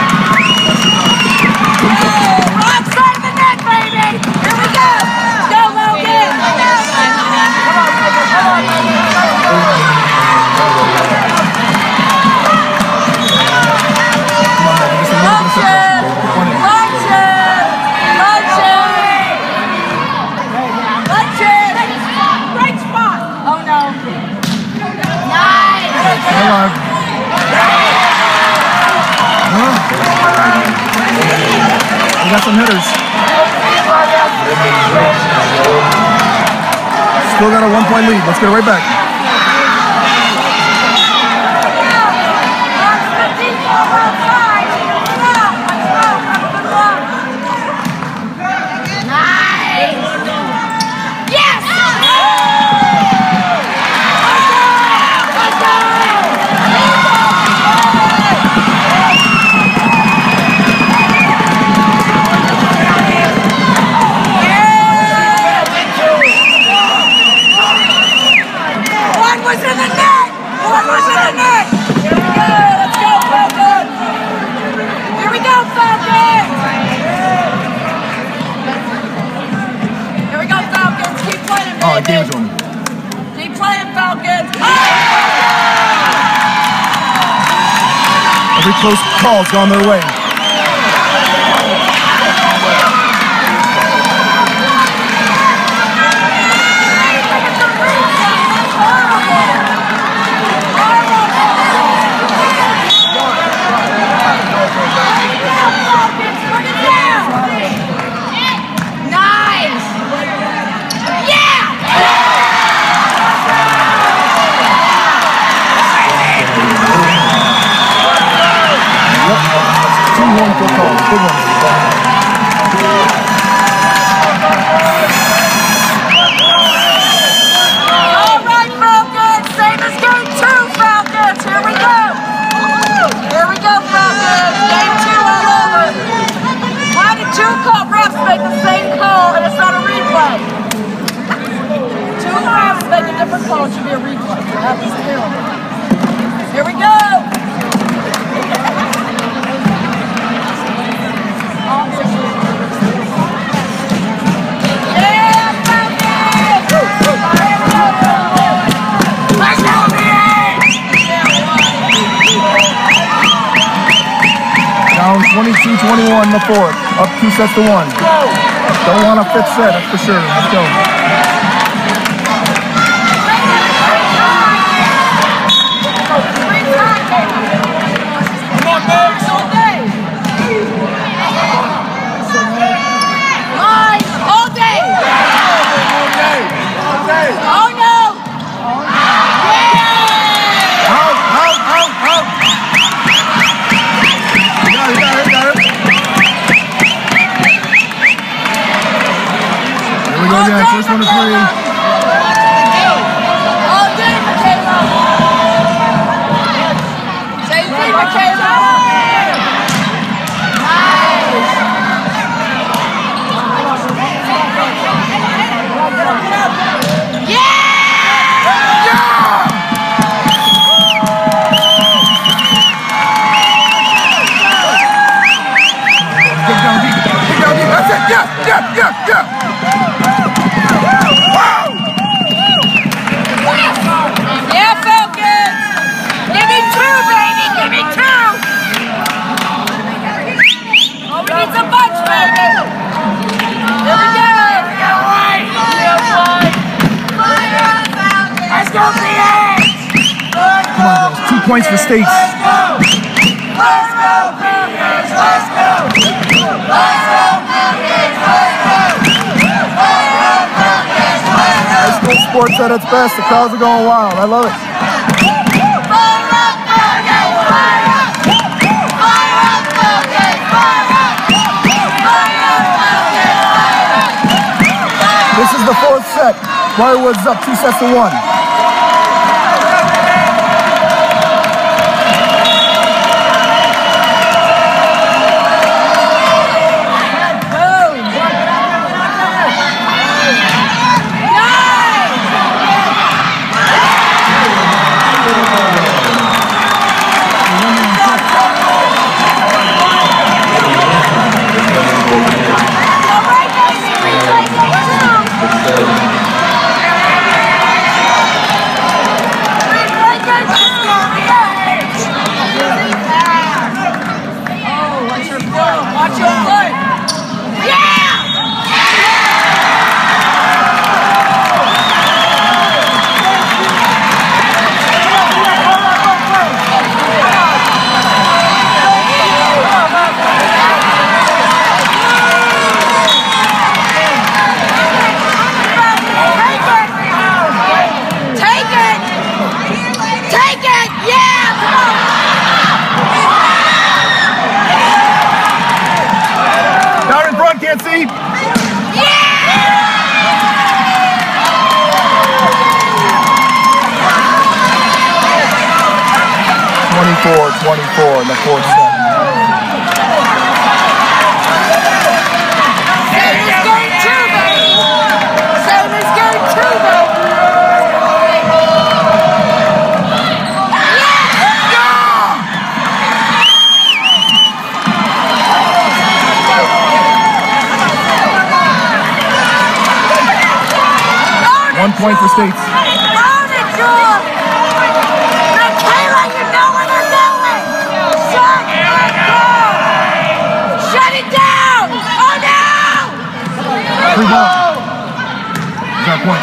Outside the net, baby. Here we go. Go, Logan. Great spot. Oh no. Nice. Come on. Huh? We got some hitters. Still got a 1-point lead. Let's get it right back. I gave it to him. Keep playing, Falcons. Every close call's gone their way. Make the same call and it's not a replay. make a different call, it should be a replay. It happens terrible. Here we go! Down 22-21 in the fourth. Up 2 sets to 1. Don't want a fifth set, that's for sure. Let's go. First one to 3. All day, Michaela. Same thing, Michaela. Nice. Yeah! Get down deep. That's it. Yeah. Yeah, Falcons! Give me 2, baby! Give me 2! Oh, we need some bunch, baby! Here we go! Let's go, Phoenix! Come on, girls. 2 points for States. Let's go, Phoenix! Let's go! High school sports at its best. The crowds are going wild. I love it. This is the fourth set. Briarwood's up 2 sets to 1. Watch your foot! Yeah! 24-24 in the fourth set. Satan's game 2, baby! Satan's game 2, baby! Yeah! 1 point for States. Own it, George! Michaela, you know where they're going! Shut it down! Shut it down! Oh no! 3 ball. Is that a point?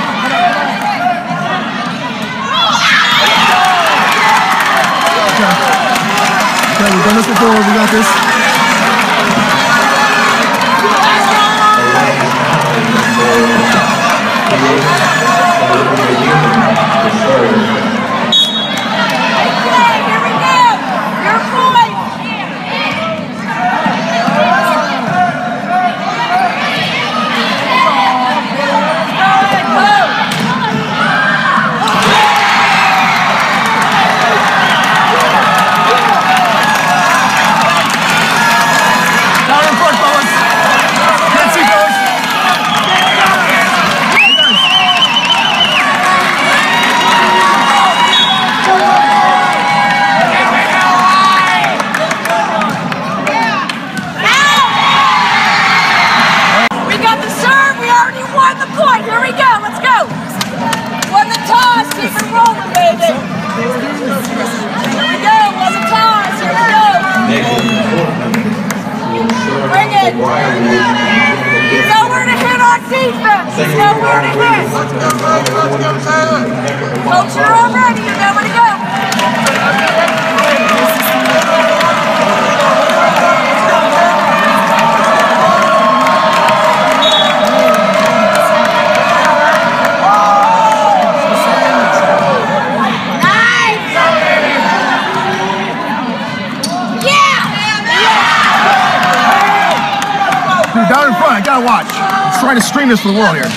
Okay, we've done this before. We got this. Here we go! Your point! Down in front, fellas. Can't see, fellas. Coach, you're all ready. You know where to go. Down in front, I gotta watch. Let's try to stream this for the world here.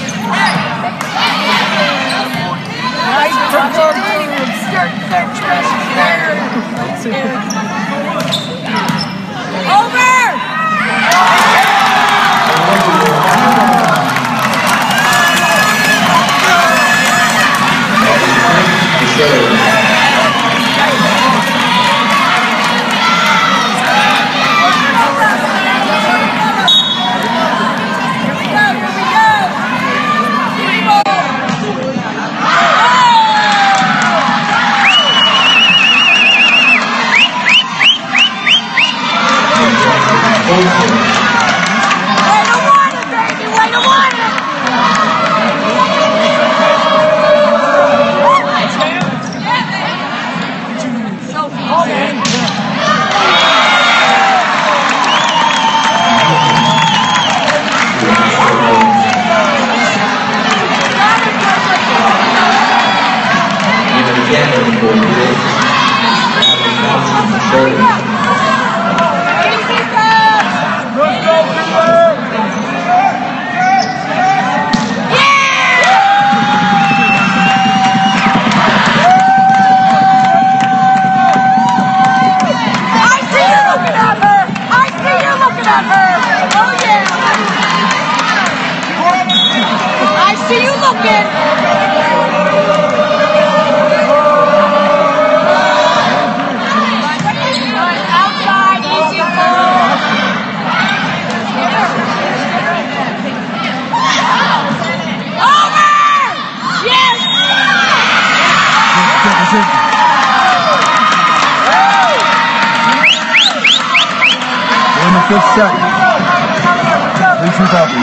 Good set. 3-2 Falcons.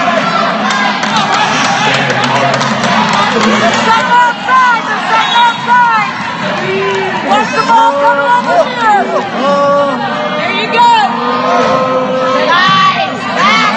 Set outside! Set outside! Watch the ball coming over here! There you go! Nice! Back!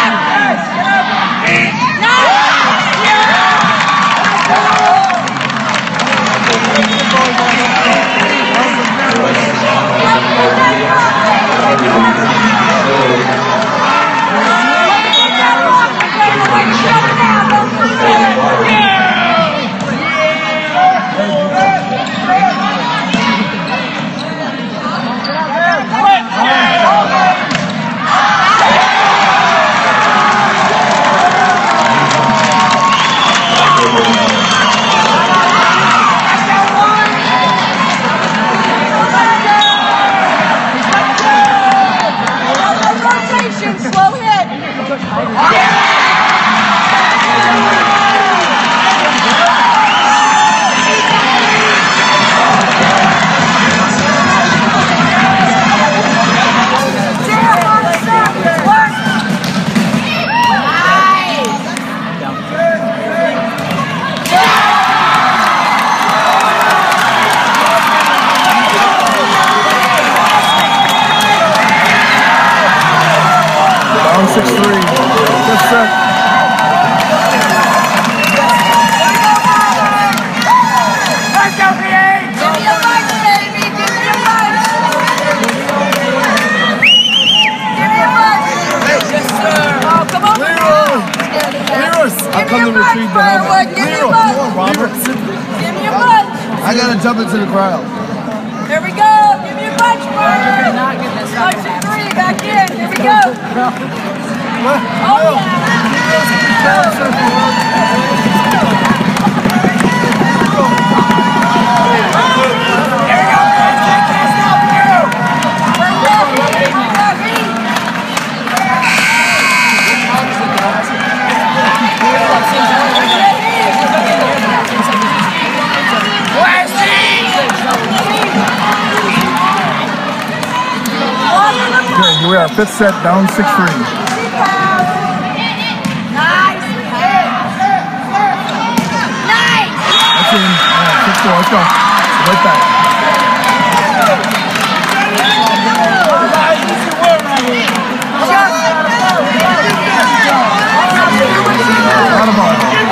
Down 6-3. Good set. Let's go, PA! Give me a punch, baby! Give me a punch! Give me a punch! Yes, sir! Oh, come on, Leroy! I'll come to retrieve the helmet. Give me a punch! Robert. Give me a punch! I gotta jump into the crowd. There we go! Give me a punch, Bird! Punch and 3, back in! Here we go! Oh, Okay, here we are, 5th set, down 6-3. Nice! score. Let's go. Right back. Out of ball.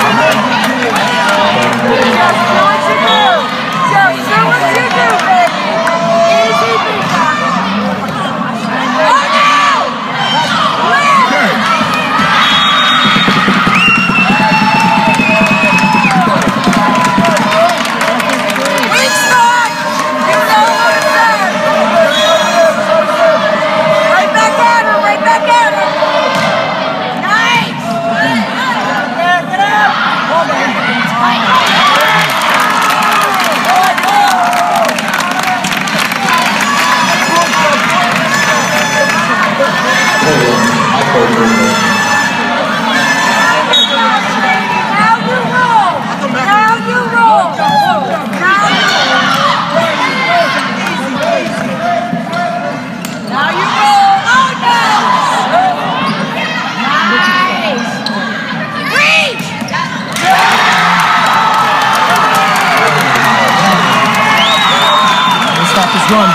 Run.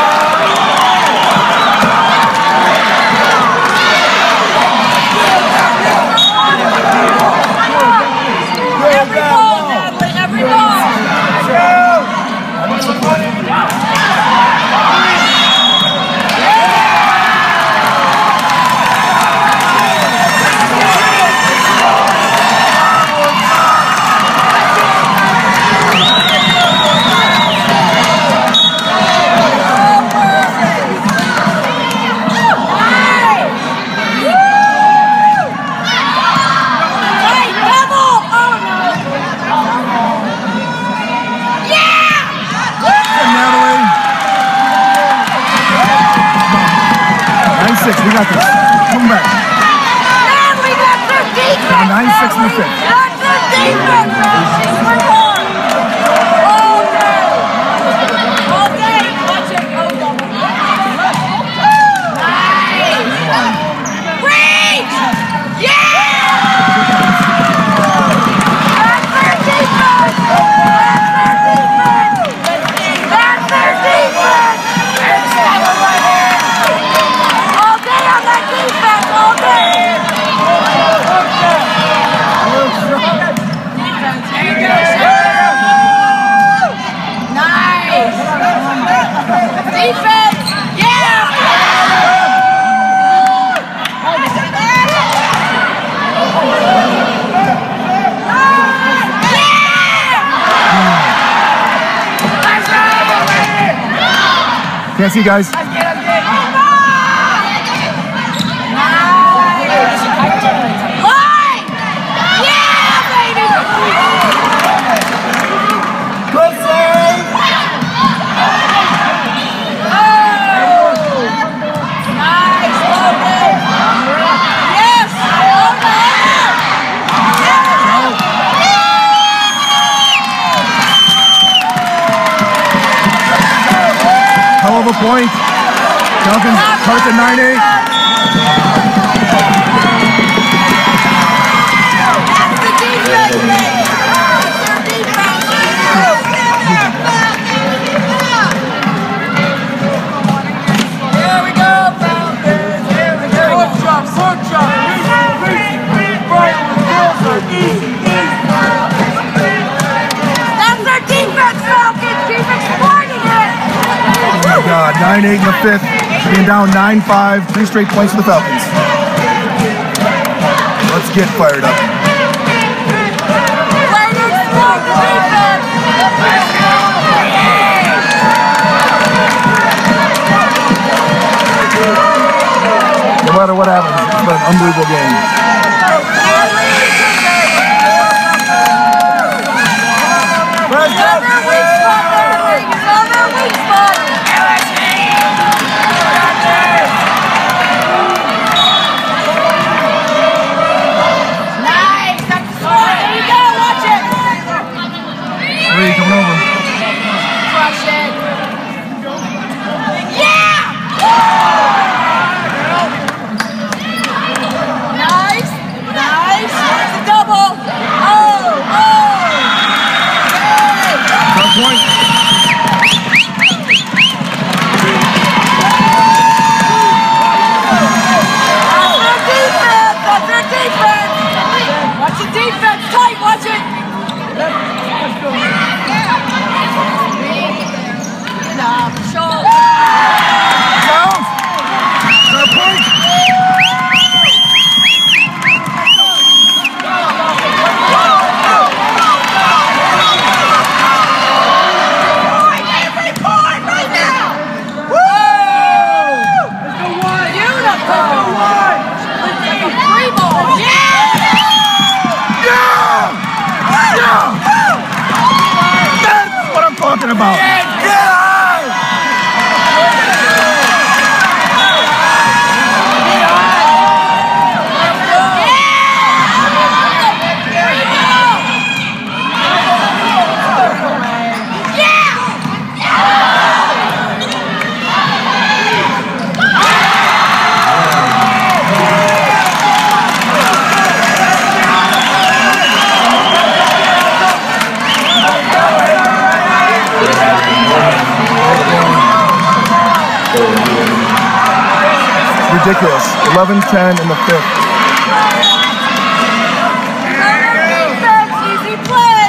Every ball, Natalie, every ball. We got this. Come back. Natalie, that's their defense. 9-6 in the fifth. That's their defense. We're on. All day. All day. Watch it. Oh, double. Nice. Reach. Yeah. That's their defense. That's their defense. All day on that defense. All day. Nice. Defense. Yeah. Can't see, guys. Hell of a point. Falcons cut it to 9-8. That's the defense, baby. That's their defense. Here we go, Falcons. Here we go. Good job. That's their defense, Falcons. Keep exploiting it. Oh my God, 9-8 in the fifth. Being down 9-5. 3 straight points for the Falcons. Let's get fired up. Way to exploit the defense. No matter what happens, it's been an unbelievable game. Coming over. Crush it. Yeah! Nice. That's what I'm talking about. Ridiculous. 11-10 in the fifth. Easy play.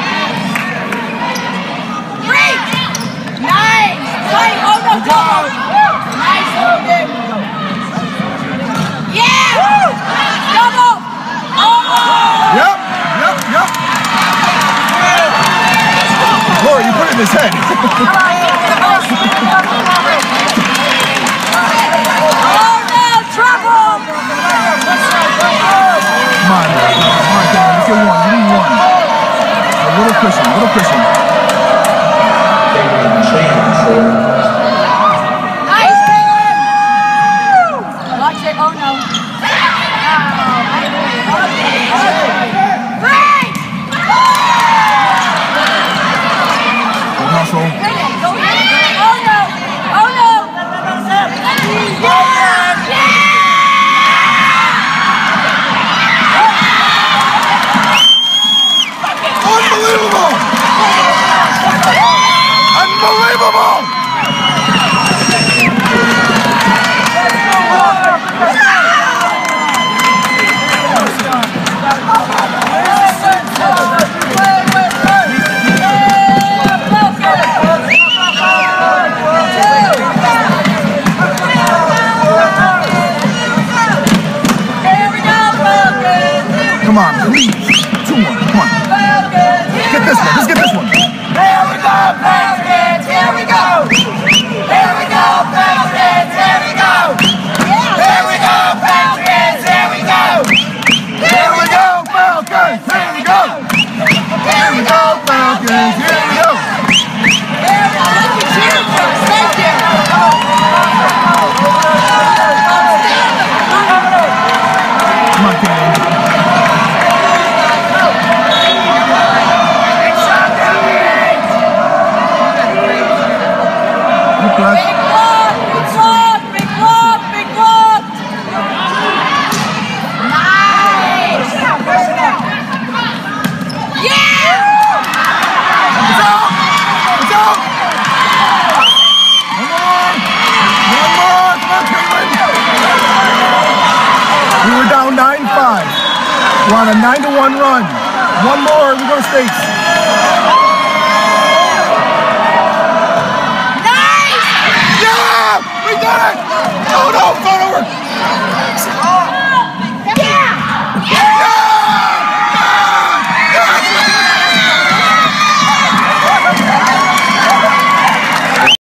Great. Nice. Play. Oh no, double. Nice, Logan. Yeah. Double. Oh. Yep. Laura, you put it in his head. Come on, Dan. Let's get one. You need one. A little cushion. Nice, Caleb. Watch it. Oh no. Great. Good hustle. Oh no. Unbelievable! Come on, please. 2 more. Come on. Get this one. Let's get this one. Here we go, Falcons! Here we go! Here we go, Falcons! Here we go! Here we go, Falcons! Here we go! Here we go, Falcons! Here we go! Here we go, Falcons! Here we go! Come on, Kenny. Big block! Nice! Yeah! It's out! One more! Come on, Caitlin! We were down 9-5. We're on a 9-1 run. One more, we go to States. We did it! Photo!